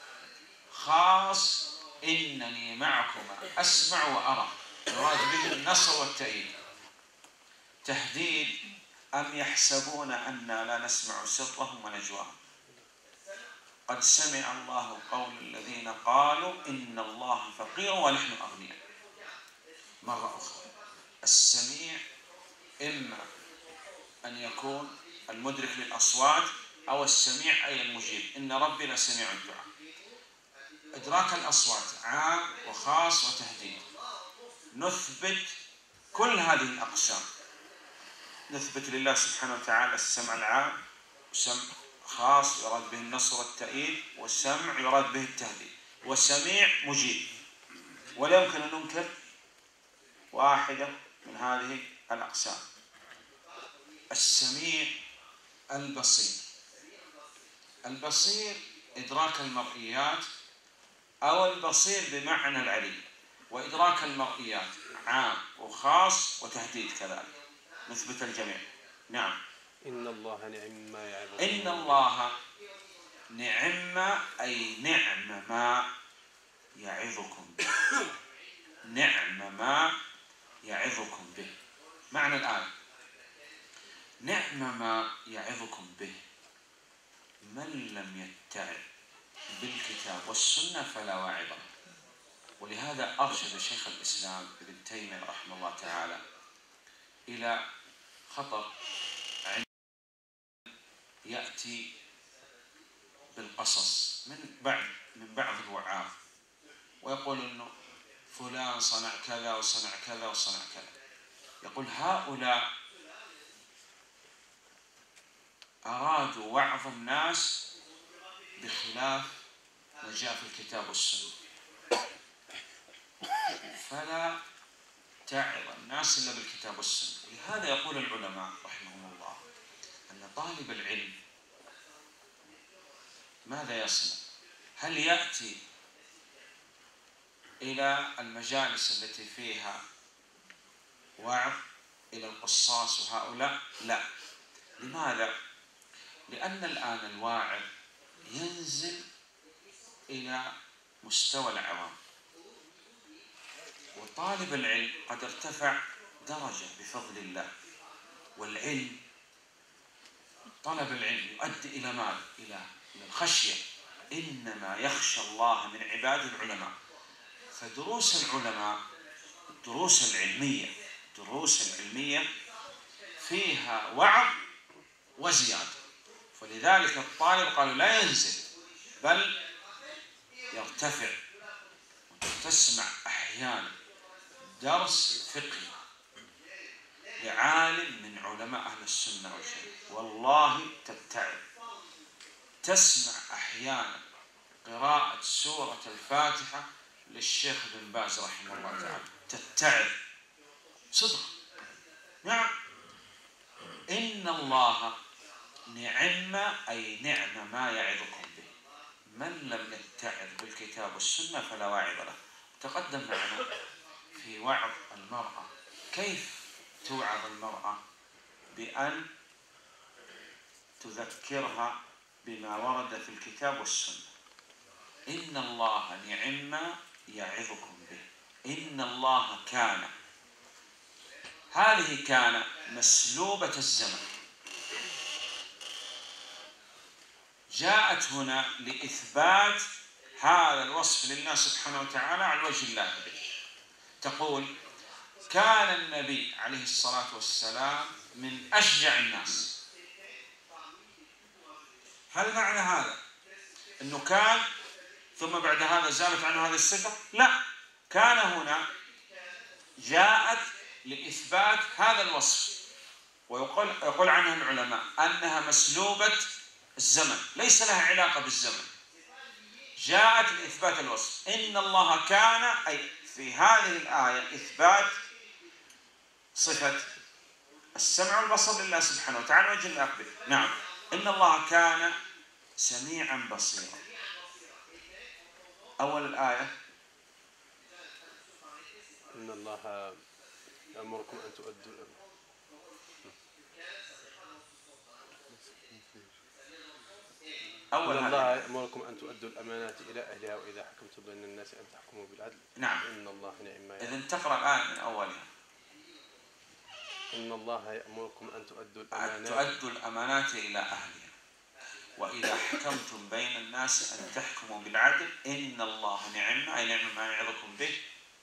خاص إنني معكما أسمع وأرى، يراد به النصر والتأييد. تهديد أم يحسبون أنا لا نسمع سرهم ونجواهم. قد سمع الله قول الذين قالوا إن الله فقير ونحن أغنياء. مرة أخرى السميع إما أن يكون المدرك للأصوات أو السميع أي المجيب. إن ربي لسميع الدعاء. إدراك الأصوات عام وخاص وتهديد. نثبت كل هذه الأقسام. نثبت لله سبحانه وتعالى السمع العام، وسمع خاص يراد به النصر والتأييد، والسمع يراد به التهديد، والسميع مجيب. ولا يمكن أن ننكر واحدة من هذه الأقسام. السميع البصير. البصير إدراك المرئيات أو البصير بمعنى العليم، وإدراك المرئيات عام وخاص وتهديد كذلك. نثبت الجميع. نعم. إن الله نعم ما يعظكم. إن الله نعم أي نعم ما يعظكم به. نعم ما يعظكم به. معنى الآية نعم ما يعظكم به. من لم يتعظ بالكتاب والسنة فلا واعظ. ولهذا أرشد شيخ الإسلام ابن تيمية رحمه الله تعالى إلى خطر عند يأتي بالقصص من بعد من بعض الوعاظ، ويقول إنه فلان صنع كذا وصنع كذا وصنع كذا. يقول هؤلاء أرادوا وعظ الناس بخلاف ما جاء في الكتاب والسنة، فلا تعظ الناس إلا بالكتاب والسنة. ولهذا يقول العلماء رحمهم الله أن طالب العلم ماذا يصنع؟ هل يأتي إلى المجالس التي فيها وعظ إلى القصاص وهؤلاء؟ لا. لماذا؟ لأن الآن الواعظ ينزل إلى مستوى العوام، وطالب العلم قد ارتفع درجة بفضل الله. والعلم طلب العلم يؤدي إلى ماذا؟ إلى الخشية. إنما يخشى الله من عباده العلماء. فدروس العلماء الدروس العلمية الدروس العلمية فيها وعظ وزيادة. فلذلك الطالب قالوا لا ينزل بل يرتفع. تسمع أحيانا درس فقهي لعالم من علماء أهل السنة والجماعة والله تتعب. تسمع أحيانا قراءة سورة الفاتحة للشيخ ابن باز رحمه الله تعالى تتعب صدق. نعم. إن الله نعم أي نعم ما يعظكم به، من لم يتعظ بالكتاب والسنة فلا واعظ له. تقدم معنا في وعظ المرأة كيف توعظ المرأة، بأن تذكرها بما ورد في الكتاب والسنة. إن الله نعم ما يعظكم به، إن الله كان، هذه كان مسلوبة الزمن، جاءت هنا لإثبات هذا الوصف لله سبحانه وتعالى على وجه الله به. تقول كان النبي عليه الصلاة والسلام من أشجع الناس. هل معنى هذا أنه كان ثم بعد هذا زالت عنه هذه الصفة؟ لا، كان هنا جاءت لإثبات هذا الوصف، ويقول يقول عنها العلماء أنها مسلوبة الزمن، ليس لها علاقة بالزمن، جاءت لإثبات الوصف. إن الله كان، أي في هذه الآية إثبات صفة السمع والبصر لله سبحانه وتعالى وجه الله به. نعم. إن الله كان سميعا بصيرا. أول الآية إن الله يأمركم أن تؤدوا أول إن الله يأمركم أن تؤدوا الأمانات إلى أهلها وإذا حكمتم بين الناس أن تحكموا بالعدل. نعم. إن الله نعم ما يعمل. إذن تقرأ الآية من أولها. إن الله يأمركم أن تؤدوا أن الأمانات تؤدوا الأمانات إلى أهلها وإذا حكمتم بين الناس أن تحكموا بالعدل. إن الله نعم، أي نعم ما يعظكم به،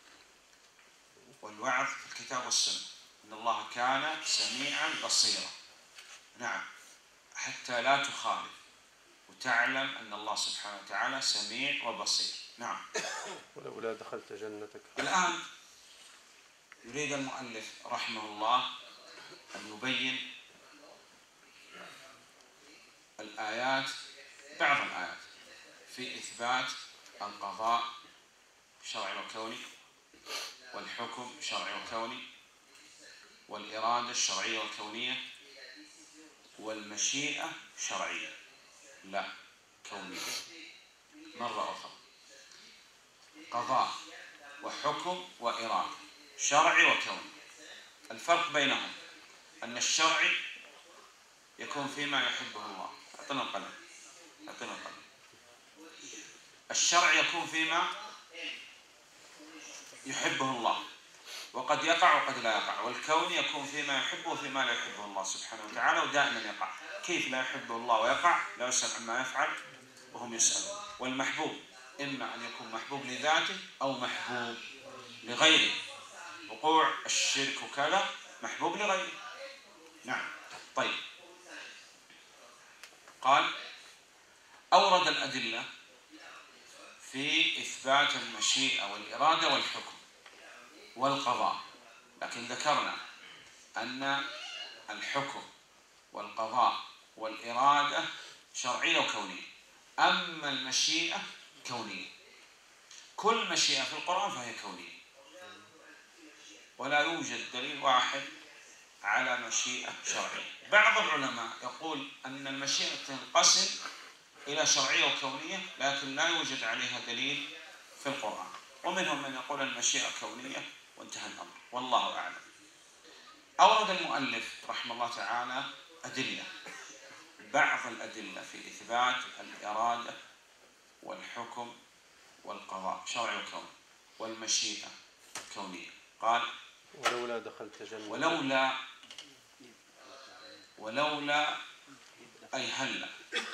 والوعظ في الكتاب والسنة. إن الله كان سميعا بصيرا. نعم، حتى لا تخالف وتعلم أن الله سبحانه وتعالى سميع وبصير. نعم. ولولا دخلت جنتك. الآن يريد المؤلف رحمه الله أن يبين الآيات، بعض الآيات في إثبات القضاء الشرعي والكوني، والحكم الشرعي والكوني، والإرادة الشرعية والكونية، والمشيئة الشرعية لا كونية. مرة أخرى، قضاء وحكم وإرادة شرعي وكوني. الفرق بينهم أن الشرعي يكون فيما يحبه الله. أعطنا القلم، أعطنا القلم. الشرع يكون فيما يحبه الله، وقد يقع وقد لا يقع. والكون يكون فيما يحبه وفيما لا يحبه الله سبحانه وتعالى، ودائما يقع. كيف لا يحبه الله ويقع؟ لا يسأل عما يفعل وهم يسألون. والمحبوب إما أن يكون محبوب لذاته أو محبوب لغيره. وقوع الشرك وكذا محبوب لغيره. نعم. طيب، قال أورد الأدلة في إثبات المشيئة والإرادة والحكم والقضاء، لكن ذكرنا أن الحكم والقضاء والإرادة شرعية وكونية، أما المشيئة كونية. كل مشيئة في القرآن فهي كونية، ولا يوجد دليل واحد على مشيئة شرعية. بعض العلماء يقول أن المشيئة تنقسم إلى شرعية وكونية، لكن لا يوجد عليها دليل في القرآن. ومنهم من يقول المشيئة كونية وانتهى الأمر، والله أعلم. أورد المؤلف رحمه الله تعالى أدلة، بعض الأدلة في إثبات الإرادة والحكم والقضاء شرعي وكوني، والمشيئة كونية. قال ولولا دخلت جنتك. ولولا ولولا أي هلا،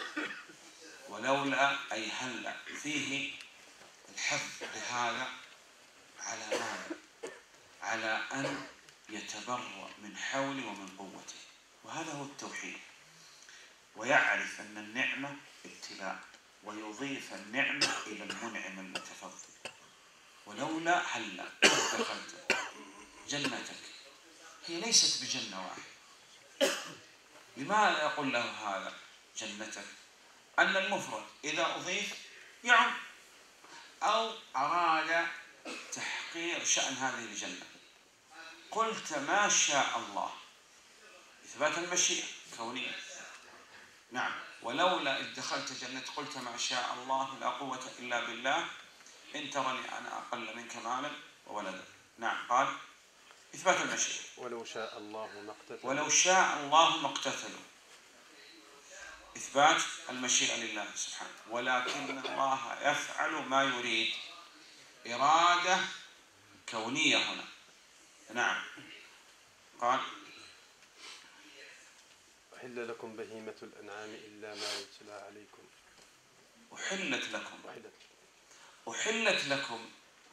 ولولا أي هلا، فيه الحث بهذا على ماذا؟ على أن يتبرأ من حولي ومن قوتي، وهذا هو التوحيد. ويعرف أن النعمة ابتلاء، ويضيف النعمة إلى المنعم المتفضل. ولولا هلا دخلت جنتك، هي ليست بجنة واحدة. لماذا يقول له هذا جنتك؟ أن المفرد إذا أضيف يعم، أو أراد تحقير شأن هذه الجنة. قلت ما شاء الله، إثبات المشيئة كونية. نعم. ولولا إذ دخلت جنة قلت ما شاء الله لا قوة إلا بالله إن ترني أنا أقل منك مالا وولدا. نعم. قال إثبات المشيئة. ولو شاء الله ما اقتتلوا ولو شاء الله ما اقتتلوا، إثبات المشيئة لله سبحانه. ولكن الله يفعل ما يريد، إرادة كونية هنا. نعم. قال أحل لكم بهيمة الأنعام إلا ما يتلى عليكم. أحلت لكم. أحلت أحلت لكم،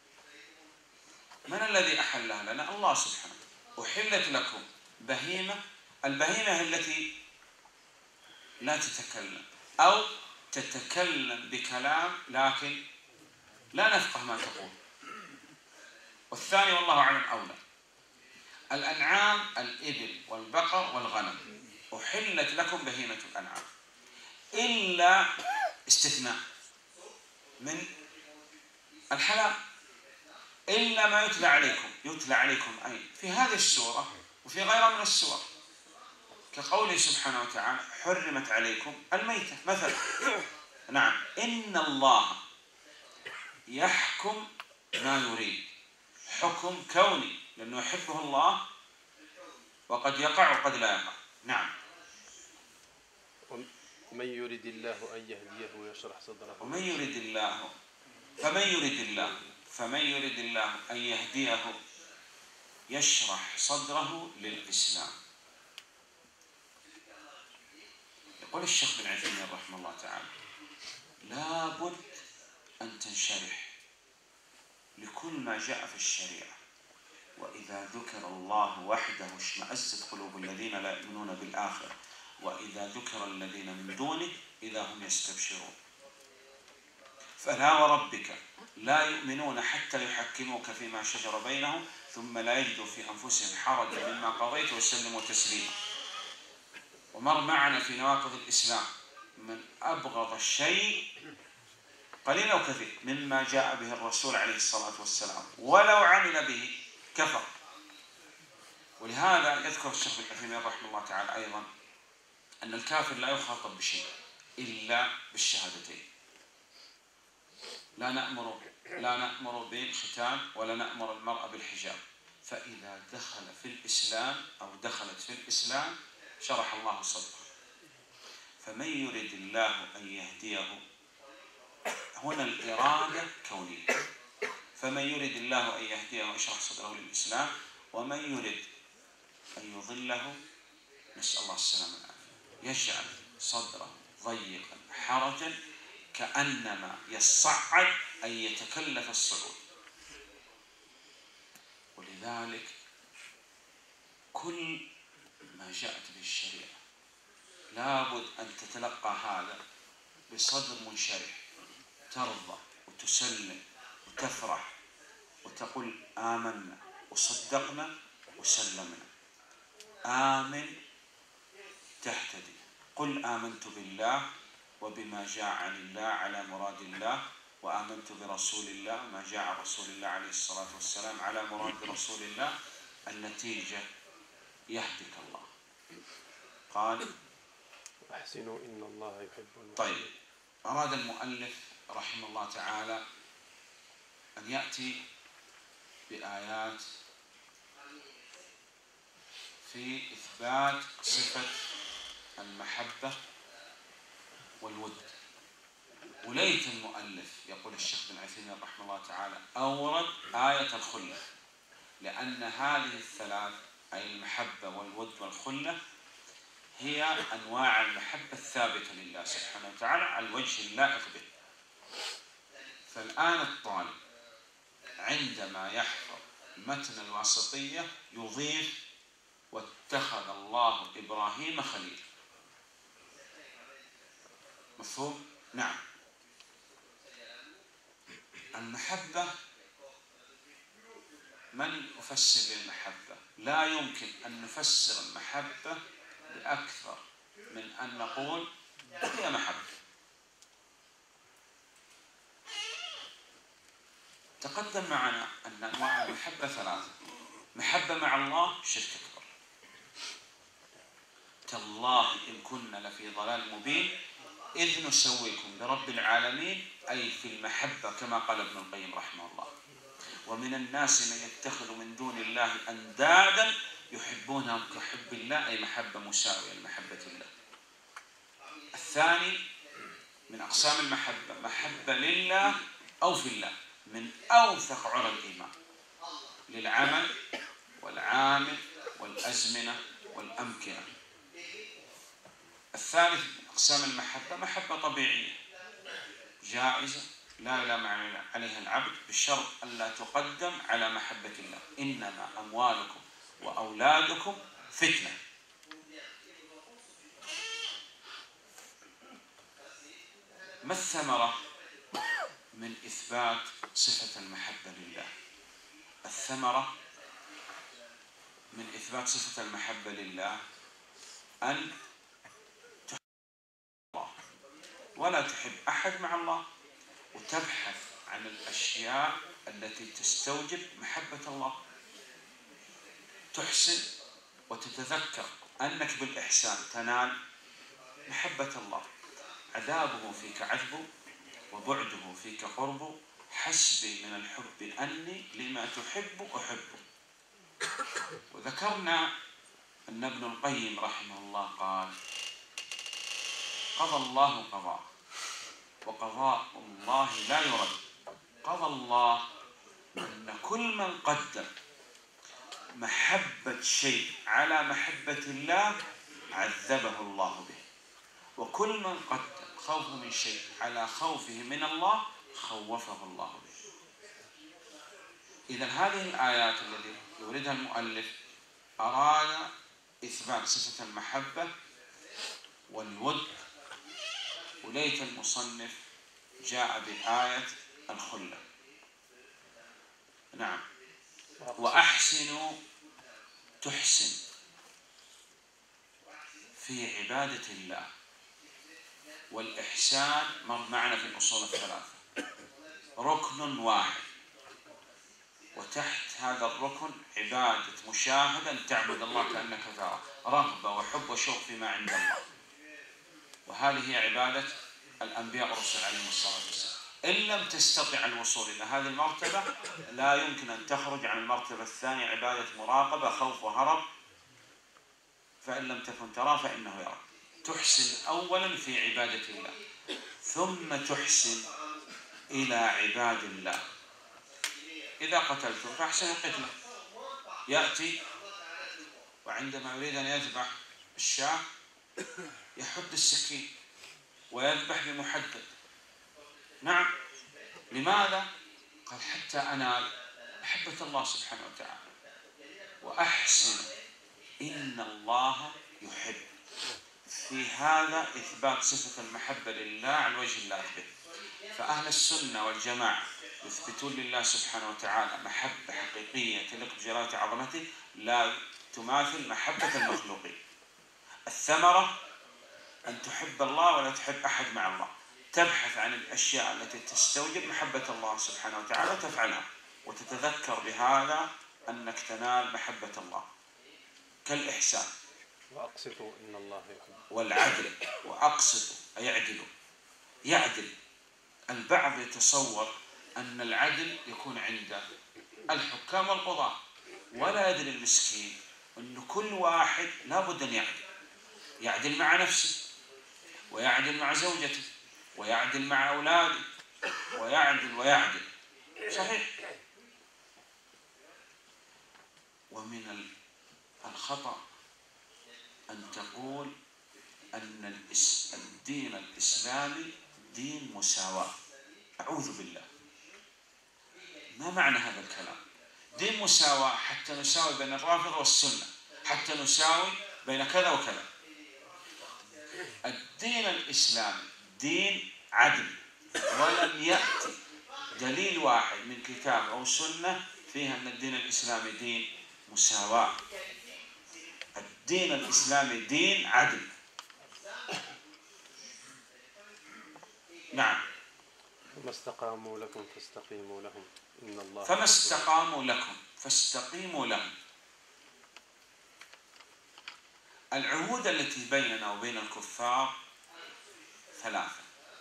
من الذي أحلها لنا؟ الله سبحانه. أحلت لكم بهيمة، البهيمة التي لا تتكلم أو تتكلم بكلام لكن لا نفقه ما تقول، والثاني والله أعلم أولى. الأنعام الإبل والبقر والغنم. أحلت لكم بهيمة الأنعام إلا استثناء من الحلال، إلا ما يتلى عليكم. يتلى عليكم أي في هذه السورة وفي غيرها من السور، كقوله سبحانه وتعالى حرمت عليكم الميتة مثلا. نعم. إن الله يحكم ما يريد، حكم كوني لأنه يحبه الله وقد يقع وقد لا يقع. نعم. ومن يريد الله أن يهديه ويشرح صدره. ومن يريد الله فمن يريد الله فمن يريد الله أن يهديه يشرح صدره للإسلام. يقول الشيخ بن عثيمين رحمه الله تعالى لابد أن تنشرح لكل ما جاء في الشريعة، وإذا ذكر الله وحده اشمأزت قلوب الذين لا يؤمنون بالآخرة وإذا ذكر الذين من دونه إذا هم يستبشرون. فلا وربك لا يؤمنون حتى يحكموك فيما شجر بينهم ثم لا يجدوا في أنفسهم حرجا مما قضيت ويسلموا تسليما. ومر معنا في نواقض الإسلام من أبغض الشيء قليل أو كثير مما جاء به الرسول عليه الصلاة والسلام ولو عمل به كفر. ولهذا يذكر الشيخ بن عثيمين رحمه الله تعالى أيضا أن الكافر لا يخاطب بشيء إلا بالشهادتين. لا نأمر لا نأمر بالختان ولا نأمر المرأة بالحجاب، فإذا دخل في الإسلام أو دخلت في الإسلام شرح الله صدره. فمن يريد الله أن يهديه، هنا الإرادة كونية. فمن يريد الله أن يهديه ويشرح صدره للإسلام، ومن يريد أن يضله نسأل الله السلامة والعافية يجعل صدره ضيقا حرجا كأنما يصعد أن يتكلف الصعود. ولذلك كل ما جاءت به الشريعة لابد أن تتلقى هذا بصدر منشرح، ترضى وتسلم وتفرح وتقول آمنا وصدقنا وسلمنا. آمن تهتدي. قل آمنت بالله وبما جاء عن الله على مراد الله، وآمنت برسول الله وما جاء عن رسول الله عليه الصلاة والسلام على مراد رسول الله. النتيجة يهدك الله. قال أحسنوا إن الله يحب المحسنين. طيب، أراد المؤلف رحمه الله تعالى أن يأتي بآيات في إثبات صفة المحبة والود. وليت المؤلف يقول الشيخ بن عثيمين رحمه الله تعالى أورد آية الخلة، لأن هذه الثلاث أي المحبة والود والخلة هي أنواع المحبة الثابتة لله سبحانه وتعالى على الوجه اللائق به. فالآن الطالب عندما يحفظ متن الواسطية يضيف واتخذ الله إبراهيم خليل. مفهوم؟ نعم. المحبة من يفسر للمحبة؟ لا يمكن أن نفسر المحبة بأكثر من أن نقول هي محبة. تقدم معنا أن أنواع المحبة ثلاثة: محبة مع الله شرك أكبر. تالله إن كنا لفي ضلال مبين إذ نسويكم برب العالمين، أي في المحبة كما قال ابن القيم رحمه الله. ومن الناس من يتخذ من دون الله أندادا يحبونهم كحب الله، أي محبة مساوية لمحبة الله. الثاني من أقسام المحبة محبة لله أو في الله، من أوثق عرى الإيمان، للعمل والعامل والأزمنة والأمكنة. الثالث من أقسام المحبة محبة طبيعية جائزة لا يلام عليها العبد بشرط ألا تقدم على محبة الله. إنما أموالكم وأولادكم فتنة. ما الثمرة من إثبات صفة المحبة لله؟ الثمرة من إثبات صفة المحبة لله أن تحب الله ولا تحب أحد مع الله، وتبحث عن الأشياء التي تستوجب محبة الله. تحسن وتتذكر أنك بالإحسان تنال محبة الله. عذابه فيك عذبه وبعده فيك قربه، حسبي من الحب أني لما تحب أحبه. وذكرنا أن ابن القيم رحمه الله قال: قضى الله قضاء وقضاء الله لا يرد. قضى الله أن كل من قدم محبة شيء على محبة الله عذبه الله به، وكل من قدم خوف من شيء على خوفه من الله خوفه الله به. إذن هذه الآيات التي يوردها المؤلف أراد إثبات صفة المحبة والود، وليت المصنف جاء بآية الخلة. نعم. وأحسنوا تحسن في عبادة الله. والإحسان مر معنا في الأصول الثلاثة، ركن واحد، وتحت هذا الركن عبادة مشاهدة أن تعبد الله كأنك تراه، رغبة وحب وشوق فيما عند الله. وهذه هي عبادة الأنبياء والرسل عليهم الصلاة والسلام. إن لم تستطع الوصول إلى هذه المرتبة لا يمكن أن تخرج عن المرتبة الثانية، عبادة مراقبة خوف وهرب. فإن لم تكن تراه فإنه يراك. تحسن أولا في عبادة الله، ثم تحسن إلى عباد الله. إذا قتلتم فأحسن القتلة. يأتي وعندما يريد أن يذبح الشاة يحد السكين ويذبح بمحدد. نعم. لماذا؟ قال: حتى أنال محبة الله سبحانه وتعالى. وأحسن إن الله يحب. في هذا إثبات صفة المحبة لله على الوجه اللائق به. فأهل السنة والجماعة يثبتون لله سبحانه وتعالى محبة حقيقية تليق بجلالة عظمته لا تماثل محبة المخلوقين. الثمرة أن تحب الله ولا تحب أحد مع الله. تبحث عن الأشياء التي تستوجب محبة الله سبحانه وتعالى وتفعلها، وتتذكر بهذا أنك تنال محبة الله، كالإحسان وأقسطوا إن الله يحب، والعدل. وأقسطوا أي يعدلوا. يعدل. البعض يتصور أن العدل يكون عند الحكام والقضاة، ولا يدري المسكين أن كل واحد لابد أن يعدل. يعدل مع نفسه، ويعدل مع زوجته، ويعدل مع أولاده، ويعدل ويعدل. صحيح. ومن الخطأ أن تقول أن الدين الإسلامي دين مساواة. أعوذ بالله. ما معنى هذا الكلام؟ دين مساواة حتى نساوي بين الرافضة والسنة، حتى نساوي بين كذا وكذا. الدين الإسلامي دين عدل، ولم يأتي دليل واحد من كتاب أو سنة فيها أن الدين الإسلامي دين مساواة. الدين الإسلامي دين عدل. نعم. فما استقاموا لكم فاستقيموا لهم إن الله فما استقاموا لكم فاستقيموا لهم. العهود التي بيننا وبين الكفار ثلاثة: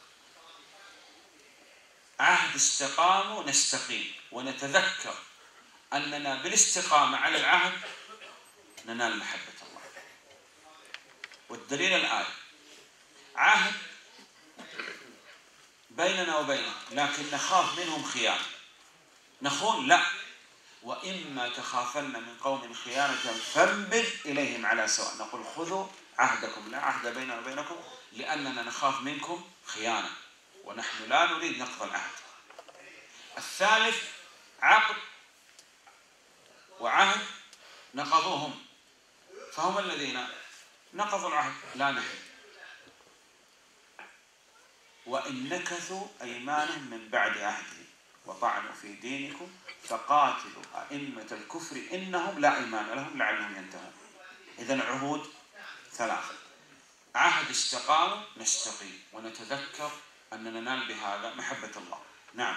عهد استقاموا نستقيم، ونتذكر أننا بالاستقامة على العهد ننال محبة الله. والدليل الآية: عهد بيننا وبينهم لكن نخاف منهم خيانة. نخون؟ لا. وإما تخافن من قوم خيانة فانبذ إليهم على سواء. نقول خذوا عهدكم، لا عهد بيننا وبينكم لأننا نخاف منكم خيانة، ونحن لا نريد نقض العهد. الثالث عقد وعهد نقضوهم، فهم الذين نقضوا العهد لا نحن. وإن نكثوا أيمانهم من بعد عهدهم وطعنوا في دينكم فقاتلوا أئمة الكفر إنهم لا إيمان لهم لعلهم ينتهون. إذن العهود ثلاثة: عهد استقاموا نستقيم، ونتذكر أن ننال بهذا محبة الله. نعم.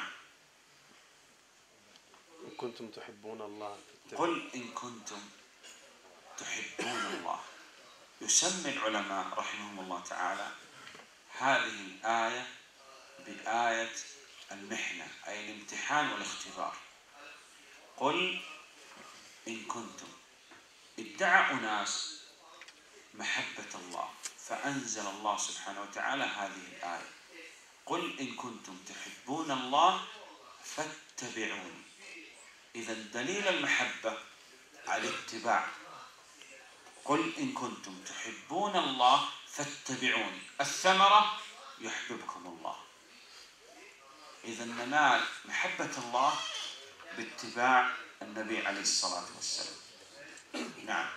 إن كنتم تحبون الله قل إن كنتم تحبون الله. يسمي العلماء رحمهم الله تعالى هذه الآية بآية المحنة، أي الامتحان والاختبار. قل إن كنتم. ادعى أناس محبة الله فأنزل الله سبحانه وتعالى هذه الآية: قل إن كنتم تحبون الله فاتبعوني. إذا دليل المحبة على الاتباع. قل إن كنتم تحبون الله فاتبعوني. الثمرة يحببكم الله. إذا ننال محبة الله باتباع النبي عليه الصلاة والسلام. نعم.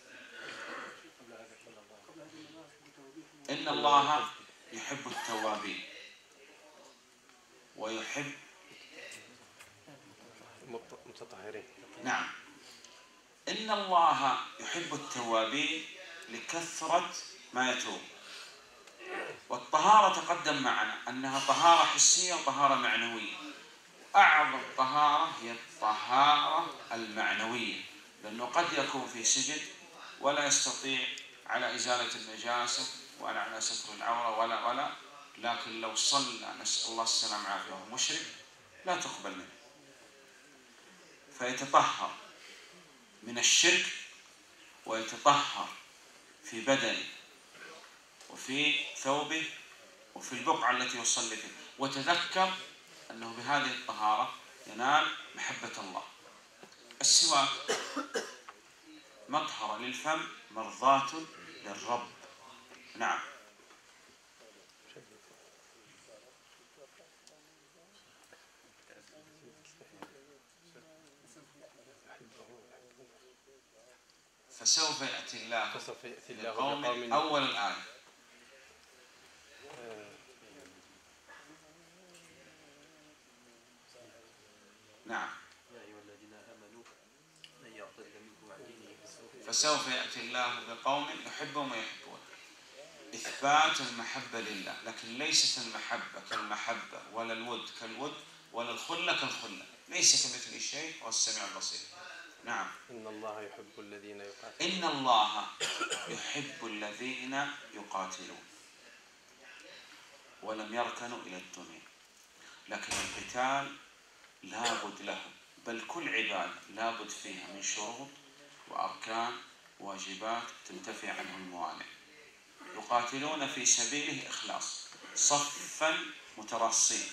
إن الله يحب التوابين ويحب المتطهرين. نعم. إن الله يحب التوابين لكثرة ما يتوب. والطهارة تقدم معنا أنها طهارة حسية وطهارة معنوية. أعظم طهارة هي الطهارة المعنوية، لأنه قد يكون في سجد ولا يستطيع على إزالة النجاسة ولا على ستر العورة ولا ولا لكن لو صلى نسأل الله السلامة والعافية وهو مشرك لا تقبل منه، فيتطهر من الشرك ويتطهر في بدنه وفي ثوبه وفي البقعة التي يصلي فيها، وتذكر أنه بهذه الطهارة ينال محبة الله. السواك مطهرة للفم مرضاة للرب. نعم. فسوف يأتي الله فسوف يأتي الله بقوم بقوم أول الآية. نعم. يا أيها الذين آمنوا من يرتد منكم عن دينه فسوف يأتي الله بقوم يحبهم ويحبون. إثبات المحبة لله، لكن ليست المحبة كالمحبة ولا الود كالود ولا الخلة كالخلة، ليس كمثل شيء هو السميع البصير. نعم. إن الله يحب الذين يقاتلون. إن الله يحب الذين يقاتلون ولم يركنوا إلى الدنيا، لكن القتال لابد له، بل كل عبادة لابد فيها من شروط وأركان واجبات تنتفي عنه الموانع. يقاتلون في سبيله إخلاص صفا مترصين،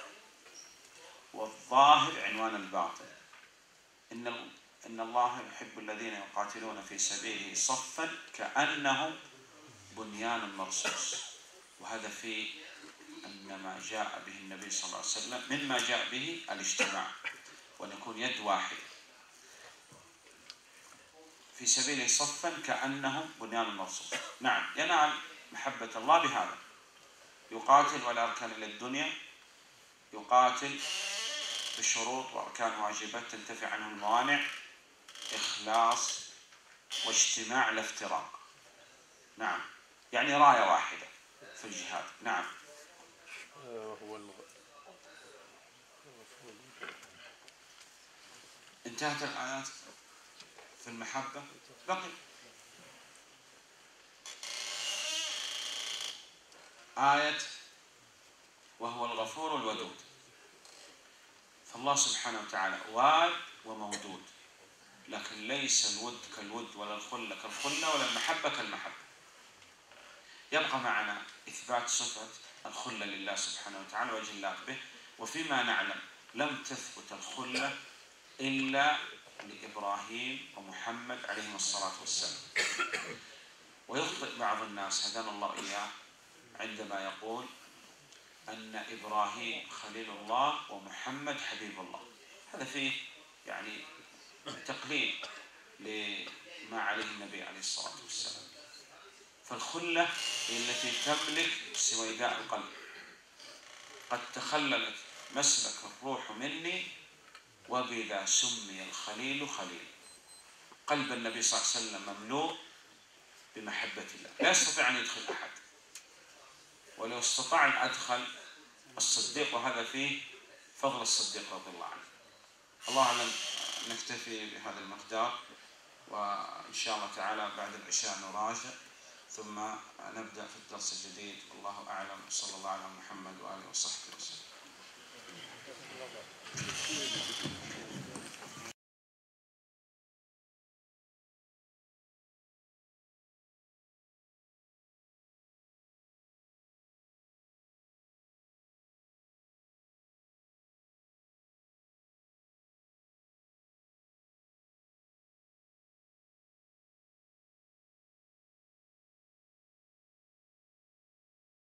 والظاهر عنوان الباطن. إن إن الله يحب الذين يقاتلون في سبيله صفا كأنهم بنيان مرصوص. وهذا في أن ما جاء به النبي صلى الله عليه وسلم مما جاء به الاجتماع، وأن يكون يد واحدة في سبيله صفا كأنهم بنيان مرصوص. نعم. ينال محبة الله بهذا. يقاتل ولا أركان إلى الدنيا، يقاتل بشروط وأركان واجبات تنتفي عنه الموانع، إخلاص واجتماع لا افتراق. نعم. يعني راية واحدة في الجهاد. نعم. هو الغ... انتهت الآيات في المحبة. بقي آية وهو الغفور الودود. فالله سبحانه وتعالى واد ومودود، لكن ليس الود كالود ولا الخلة كالخلة ولا المحبة كالمحبة. يبقى معنا إثبات صفة الخلة لله سبحانه وتعالى وجلات به. وفيما نعلم لم تثبت الخلة إلا لإبراهيم ومحمد عليهم الصلاة والسلام. ويخطئ بعض الناس هدانا الله إياه عندما يقول أن إبراهيم خليل الله ومحمد حبيب الله. هذا فيه يعني تقليل لما عليه النبي عليه الصلاة والسلام. فالخلة هي التي تملك سويداء القلب. قد تخللت مسلك الروح مني وبذا سمي الخليل خليل. قلب النبي صلى الله عليه وسلم مملوء بمحبة الله، لا يستطيع أن يدخل أحد. ولو استطاع أن أدخل الصديق، وهذا فيه فضل الصديق رضي الله عنه. الله أعلم، نكتفي بهذا المقدار، وإن شاء الله تعالى بعد العشاء نراجع ثم نبدأ في الدرس الجديد. والله أعلم، صلى الله على محمد وآله وصحبه وسلم.